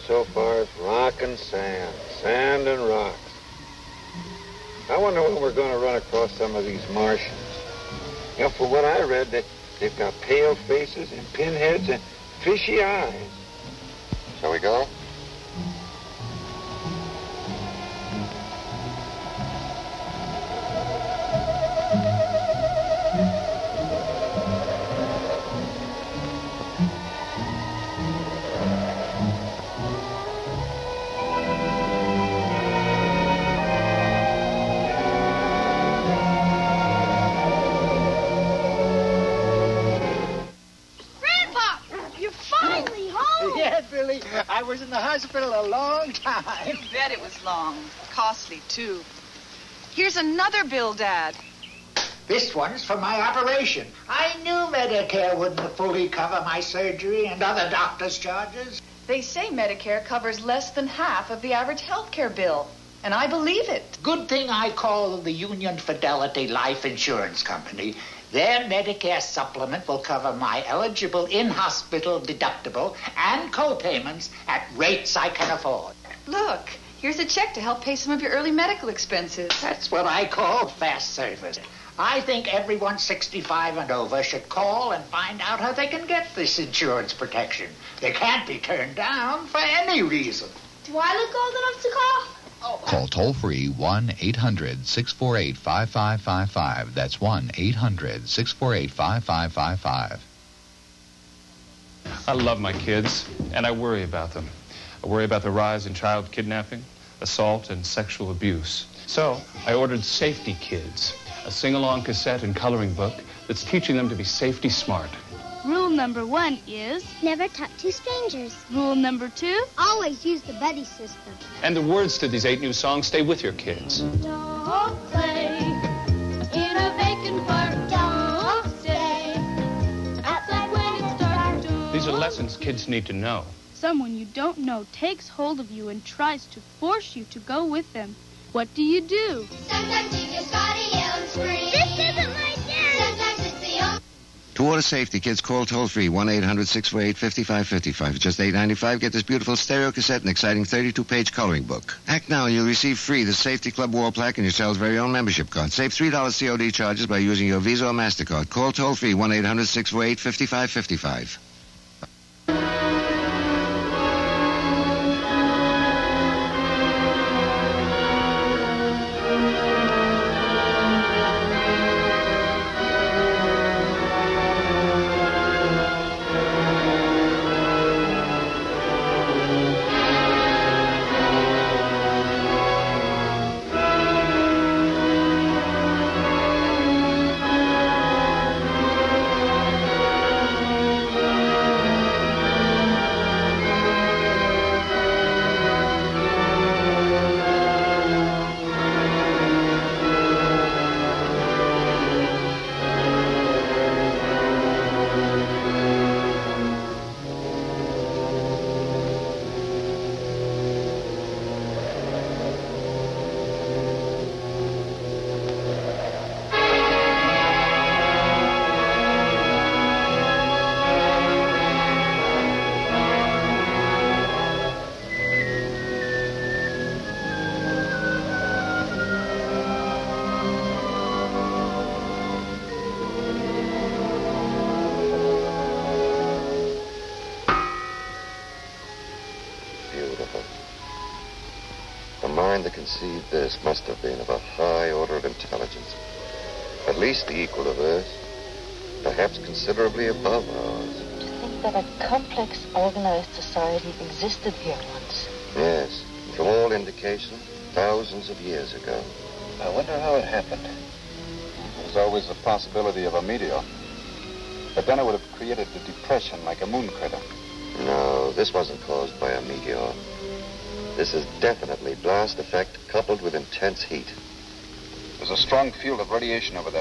so far is rock and sand, sand and rocks. I wonder when we're going to run across some of these Martians. You know, for what I read, they, they've got pale faces and pinheads and fishy eyes. Shall we go? I was in the hospital a long time. You bet it was long. Costly, too. Here's another bill, Dad. This one's for my operation. I knew Medicare wouldn't fully cover my surgery and other doctor's charges. They say Medicare covers less than half of the average health care bill, and I believe it. Good thing I called the Union Fidelity Life Insurance Company. Their Medicare supplement will cover my eligible in-hospital deductible and co-payments at rates I can afford. Look, here's a check to help pay some of your early medical expenses. That's what I call fast service. I think everyone sixty-five and over should call and find out how they can get this insurance protection. They can't be turned down for any reason. Do I look old enough to call? Call toll-free one eight hundred six four eight five five five five. That's one eight hundred six four eight five five five five. I love my kids, and I worry about them. I worry about the rise in child kidnapping, assault, and sexual abuse. So I ordered Safety Kids, a sing-along cassette and coloring book that's teaching them to be safety smart. Rule number one is never talk to strangers. Rule number two, always use the buddy system. And the words to these eight new songs stay with your kids. Don't play in a vacant park. Don't stay outside when it's dark. These are lessons kids need to know. Someone you don't know takes hold of you and tries to force you to go with them. What do you do? Sometimes you just gotta yell and scream. This isn't my dad. Sometimes it's the only... To order Safety Kids, call toll-free one eight hundred six four eight five five five five. For just eight ninety-five, get this beautiful stereo cassette and exciting thirty-two page coloring book. Act now and you'll receive free the Safety Club wall plaque and your child's very own membership card. Save three dollars C O D charges by using your Visa or MasterCard. Call toll-free one eight hundred six four eight five five five five. Conceived this must have been of a high order of intelligence, at least the equal of Earth, perhaps considerably above ours. To think that a complex, organized society existed here once. Yes, from all indication, thousands of years ago. I wonder how it happened. There was always the possibility of a meteor, but then it would have created a depression like a moon crater. No, this wasn't caused by a meteor. This is definitely blast effect coupled with intense heat. There's a strong field of radiation over there.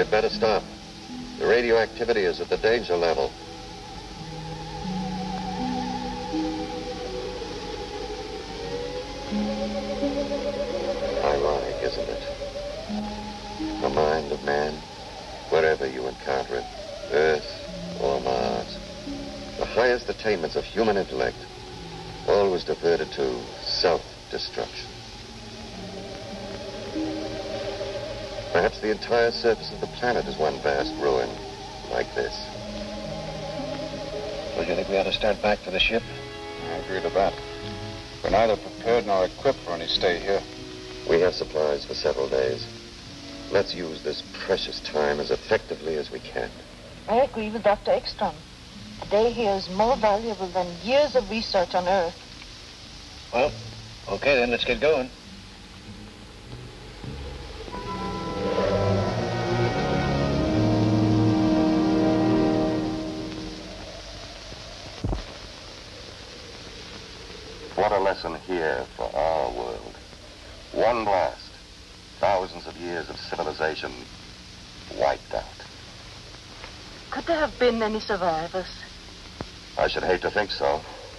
You'd better stop. The radioactivity is at the danger level. Ironic, isn't it? The mind of man, wherever you encounter it, Earth or Mars, the highest attainments of human intellect, always diverted to self-destruction. Perhaps the entire surface of the planet is one vast ruin, like this. Well, you think we ought to start back for the ship? I agree to that. We're neither prepared nor equipped for any stay here. We have supplies for several days. Let's use this precious time as effectively as we can. I agree with Doctor Ekstrom. A day here is more valuable than years of research on Earth. Well, okay then, let's get going. What a lesson here for our world. One blast. Thousands of years of civilization wiped out. Could there have been any survivors? I should hate to think so.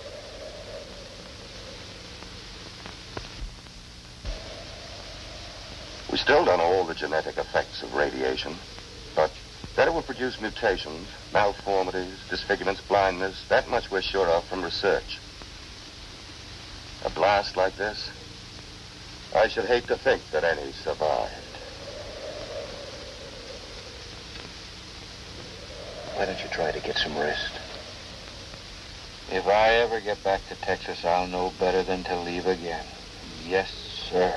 We still don't know all the genetic effects of radiation, but that it will produce mutations, malformities, disfigurements, blindness, that much we're sure of from research. A blast like this, I should hate to think that any survived. Why don't you try to get some rest? If I ever get back to Texas, I'll know better than to leave again. Yes, sir.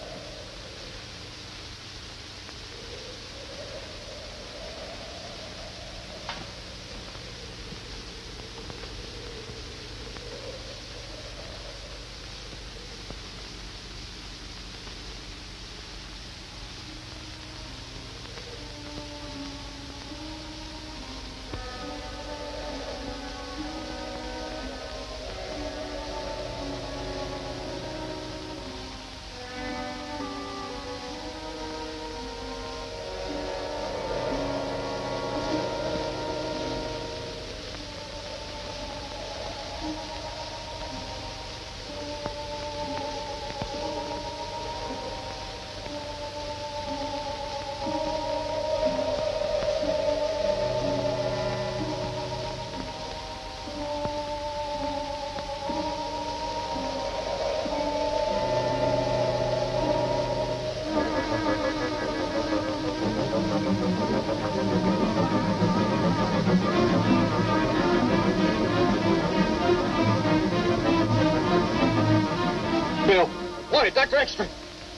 Bill. Lloyd, Doctor Ekstrom.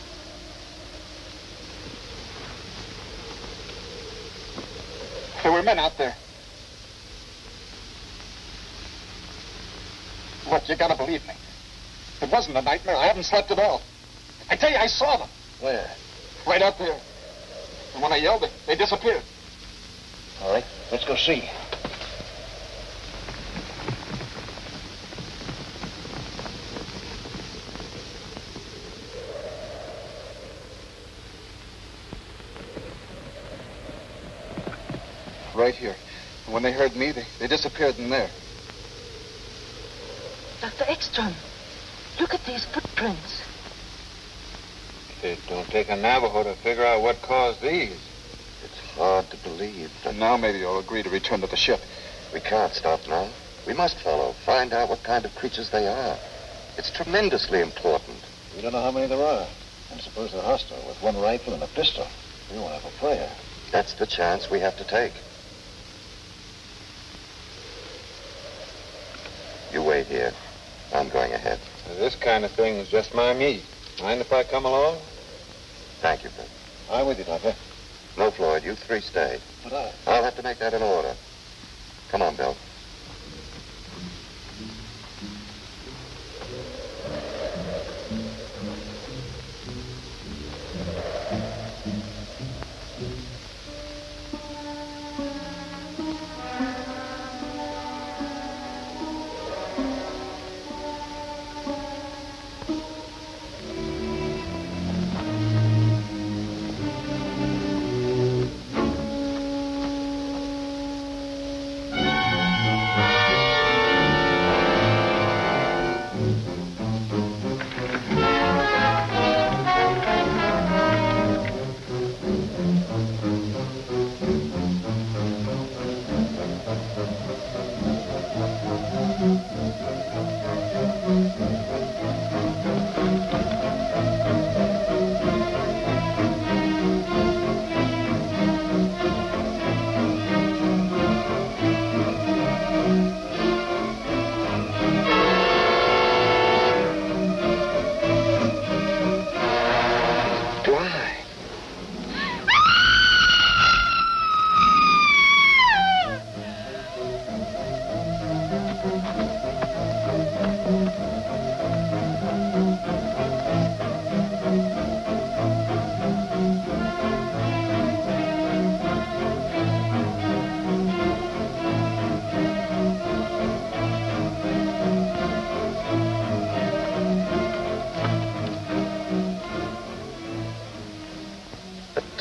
There were men out there. Look, you gotta believe me. It wasn't a nightmare. I haven't slept at all. I tell you, I saw them. Where? Right out there. And when I yelled, they, they disappeared. All right, let's go see. Right here. And when they heard me, they, they disappeared in there. Doctor Ekstrom, look at these footprints. It don't take a Navajo to figure out what caused these. It's hard to believe. And now maybe you'll agree to return to the ship. We can't stop now. We must follow, find out what kind of creatures they are. It's tremendously important. We don't know how many there are. And suppose they're hostile with one rifle and a pistol. We won't have a prayer. That's the chance we have to take. You wait here. I'm going ahead. This kind of thing is just my meat. Mind if I come along? Thank you, Bill. I'm with you, Doctor. No, Floyd, you three stay. But I... I'll have to make that in order. Come on, Bill.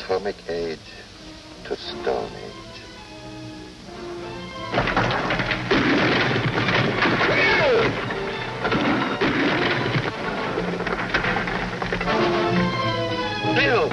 atomic age to stone age. Bill!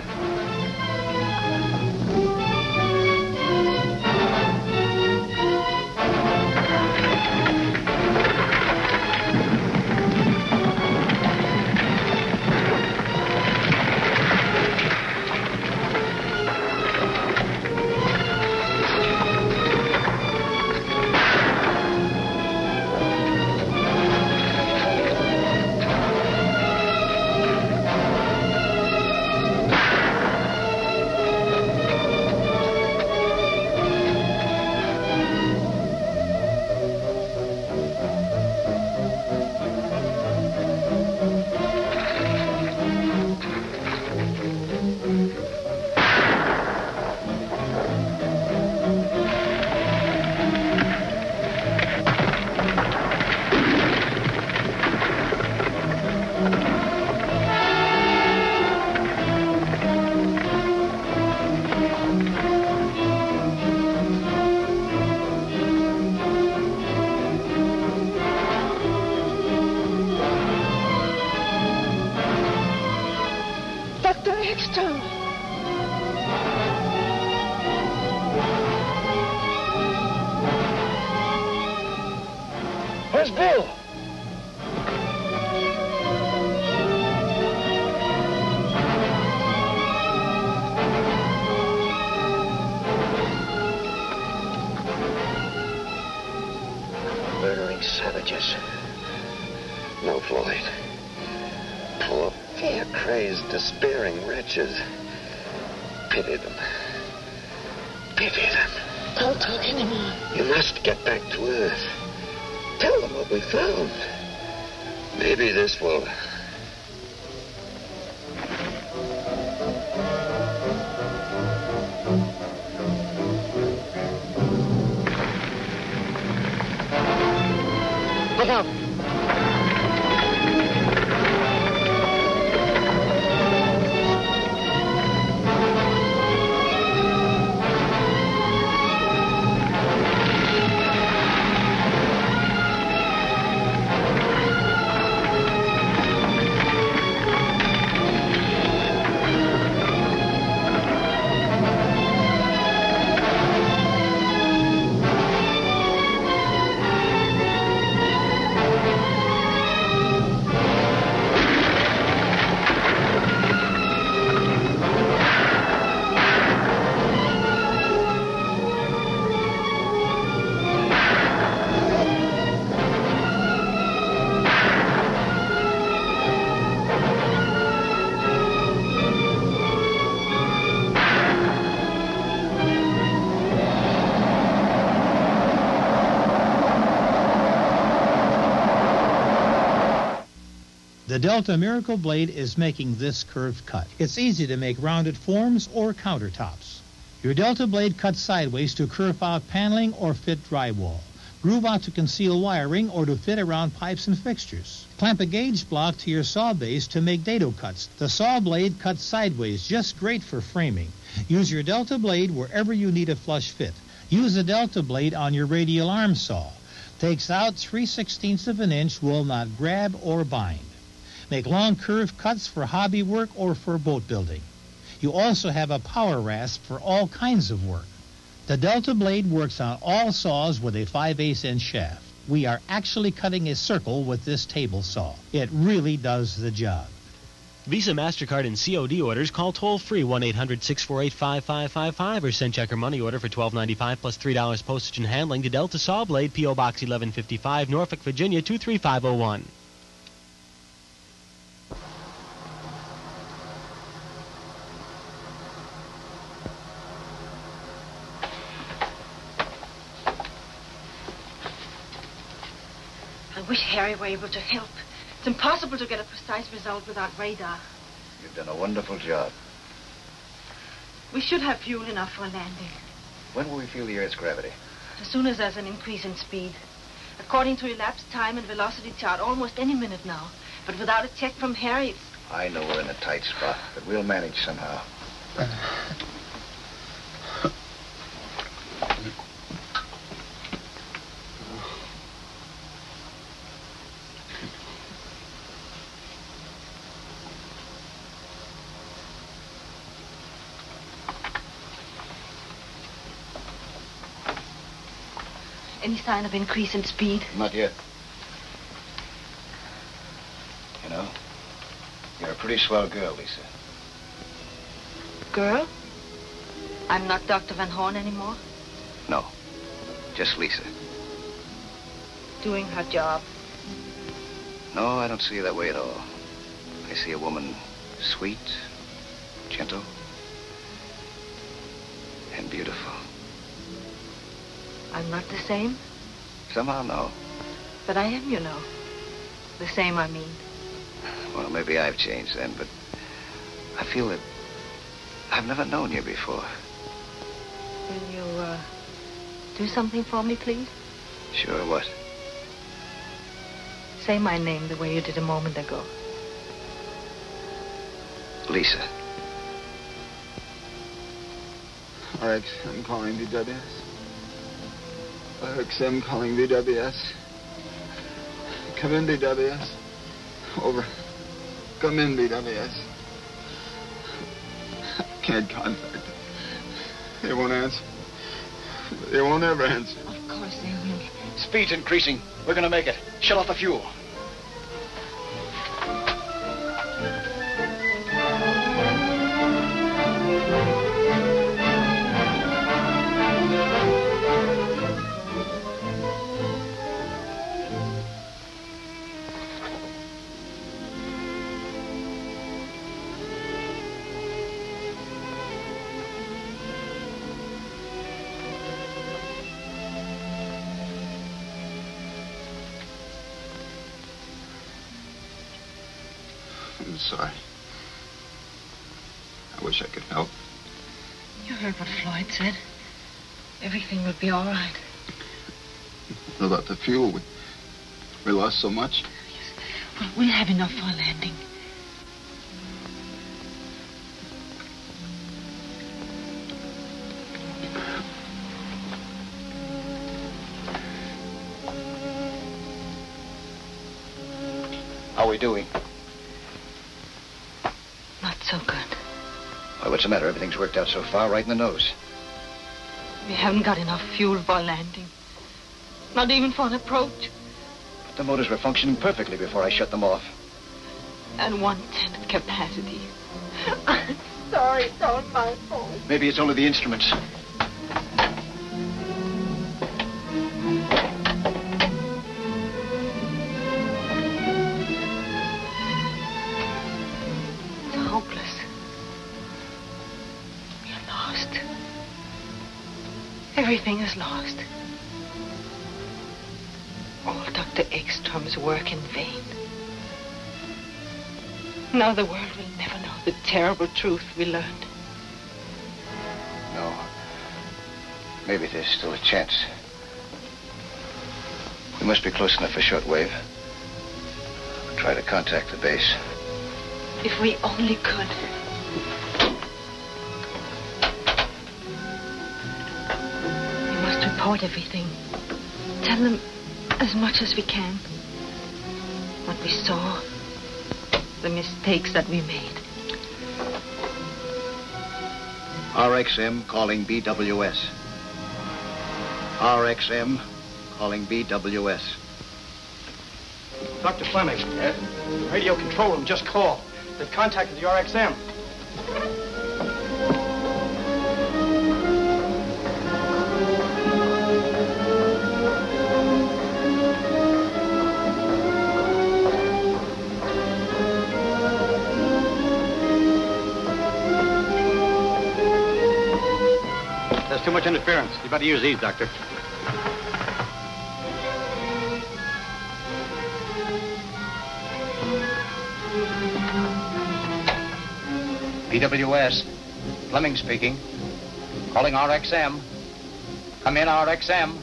Where's Bill? Murdering savages. No, Floyd. Poor, fear-crazed, despairing wretches. Pity them. Pity them. Don't talk anymore. You must get back to Earth. Tell them what we found. Maybe this will... Look out. The Delta Miracle Blade is making this curved cut. It's easy to make rounded forms or countertops. Your Delta blade cuts sideways to curve out paneling or fit drywall. Groove out to conceal wiring or to fit around pipes and fixtures. Clamp a gauge block to your saw base to make dado cuts. The saw blade cuts sideways, just great for framing. Use your Delta blade wherever you need a flush fit. Use the Delta blade on your radial arm saw. Takes out three sixteenths of an inch, will not grab or bind. Make long curved cuts for hobby work or for boat building. You also have a power rasp for all kinds of work. The Delta blade works on all saws with a five eighths inch shaft. We are actually cutting a circle with this table saw. It really does the job. Visa, MasterCard, and C O D orders, call toll-free one eight hundred six four eight five five five five or send check or money order for twelve ninety-five plus three dollars postage and handling to Delta Saw Blade, P O. Box eleven fifty-five, Norfolk, Virginia two three five oh one. I wish Harry were able to help. It's impossible to get a precise result without radar. You've done a wonderful job. We should have fuel enough for a landing. When will we feel the Earth's gravity? As soon as there's an increase in speed. According to elapsed time and velocity chart, almost any minute now. But without a check from Harry, it's... I know we're in a tight spot, but we'll manage somehow. Any sign of increase in speed? Not yet. You know, you're a pretty swell girl, Lisa. Girl? I'm not Doctor Van Horn anymore? No, just Lisa. Doing her job. No, I don't see you that way at all. I see a woman sweet, gentle, and beautiful. I'm not the same? Somehow, no. But I am, you know. The same, I mean. Well, maybe I've changed then, but I feel that I've never known you before. Will you, uh, do something for me, please? Sure, what? Say my name the way you did a moment ago. Lisa. R X, I'm calling V W S. R X M calling V W S. Come in, V W S. Over. Come in, V W S. I can't contact them. They won't answer. They won't ever answer. Of course they will. Speed's increasing. We're gonna make it. Shut off the fuel. I'm sorry. I wish I could help. You heard what Floyd said. Everything will be all right. What about the fuel? We, we lost so much. Well, we'll have enough for a landing. How are we doing? Not so good. Why, what's the matter? Everything's worked out so far, right in the nose. We haven't got enough fuel for a landing. Not even for an approach. The motors were functioning perfectly before I shut them off. At one-tenth capacity. I'm sorry, it's all my fault. Maybe it's only the instruments. It's hopeless. We're lost. Everything is lost. All Doctor Ekstrom's work in vain. Now the world will never know the terrible truth we learned. No. Maybe there's still a chance. We must be close enough for shortwave. I'll try to contact the base. If we only could. We must report everything. Tell them as much as we can. What we saw. The mistakes that we made. R X M calling B W S. R X M calling B W S. Doctor Fleming. Yes? The radio control room just called. They've contacted the R X M. There's too much interference. You better use these, Doctor. B W S. Fleming speaking. Calling R X M. Come in, R X M.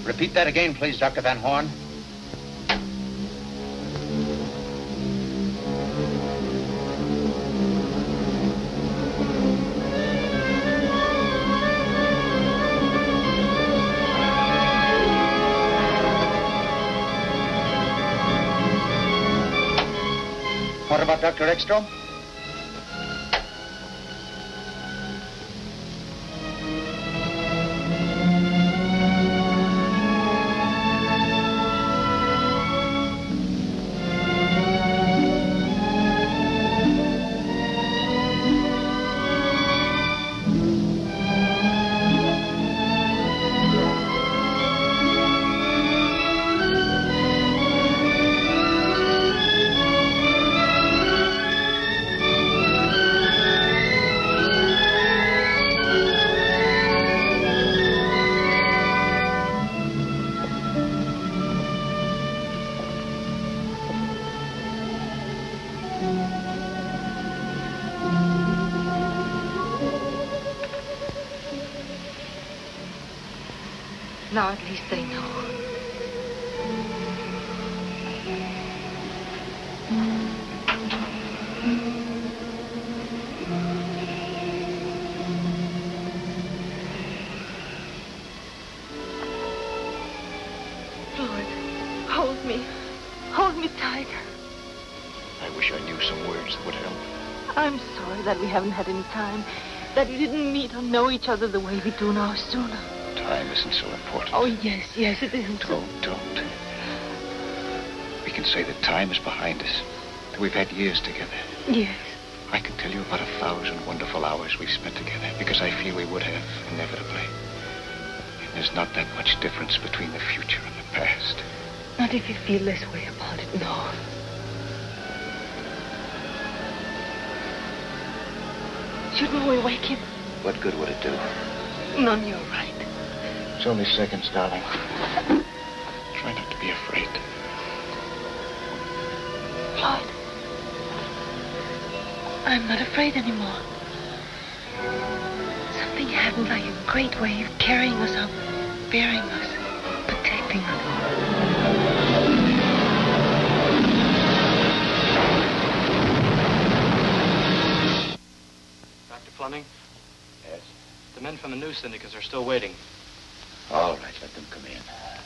Repeat that again, please, Doctor Van Horn. What about Doctor Ekstrom? Now at least they know. Floyd, hold me. Hold me tight. I wish I knew some words that would help. I'm sorry that we haven't had any time. That we didn't meet or know each other the way we do now sooner. Time isn't so important. Oh, yes, yes, it isn't. Don't, don't. We can say that time is behind us. That we've had years together. Yes. I can tell you about a thousand wonderful hours we've spent together because I feel we would have, inevitably. And there's not that much difference between the future and the past. Not if you feel this way about it, no. Shouldn't we wake him? What good would it do? None, you're right. It's only seconds, darling. Try not to be afraid. Floyd, I'm not afraid anymore. Something happened like a great wave carrying us up, bearing us, protecting us. Doctor Fleming? Yes? The men from the news syndicates are still waiting. All right, let them come in.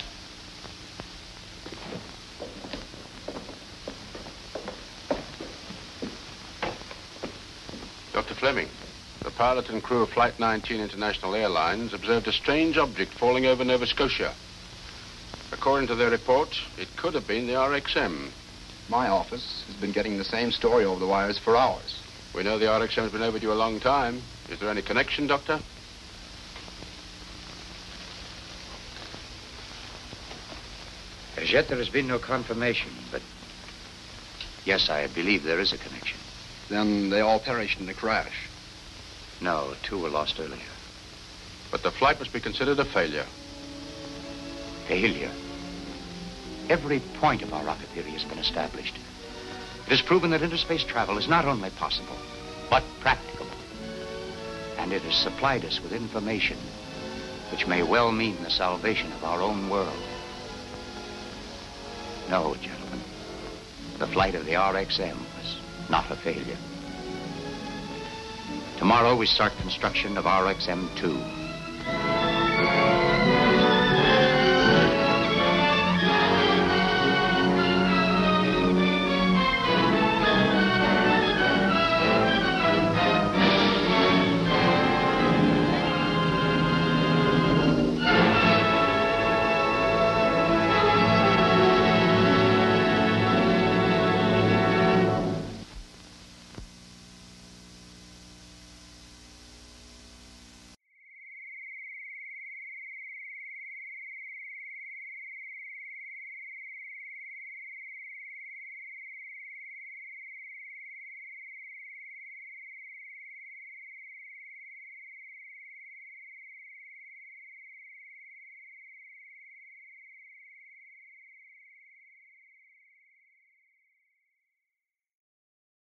Doctor Fleming, the pilot and crew of Flight nineteen International Airlines observed a strange object falling over Nova Scotia. According to their report, it could have been the R X M. My office has been getting the same story over the wires for hours. We know the R X M has been overdue a long time. Is there any connection, Doctor? As yet, there has been no confirmation, but yes, I believe there is a connection. Then they all perished in the crash. No, two were lost earlier. But the flight must be considered a failure. Failure? Every point of our rocket theory has been established. It has proven that interspace travel is not only possible, but practicable. And it has supplied us with information which may well mean the salvation of our own world. No, gentlemen. The flight of the R X M was not a failure. Tomorrow we start construction of R X M two.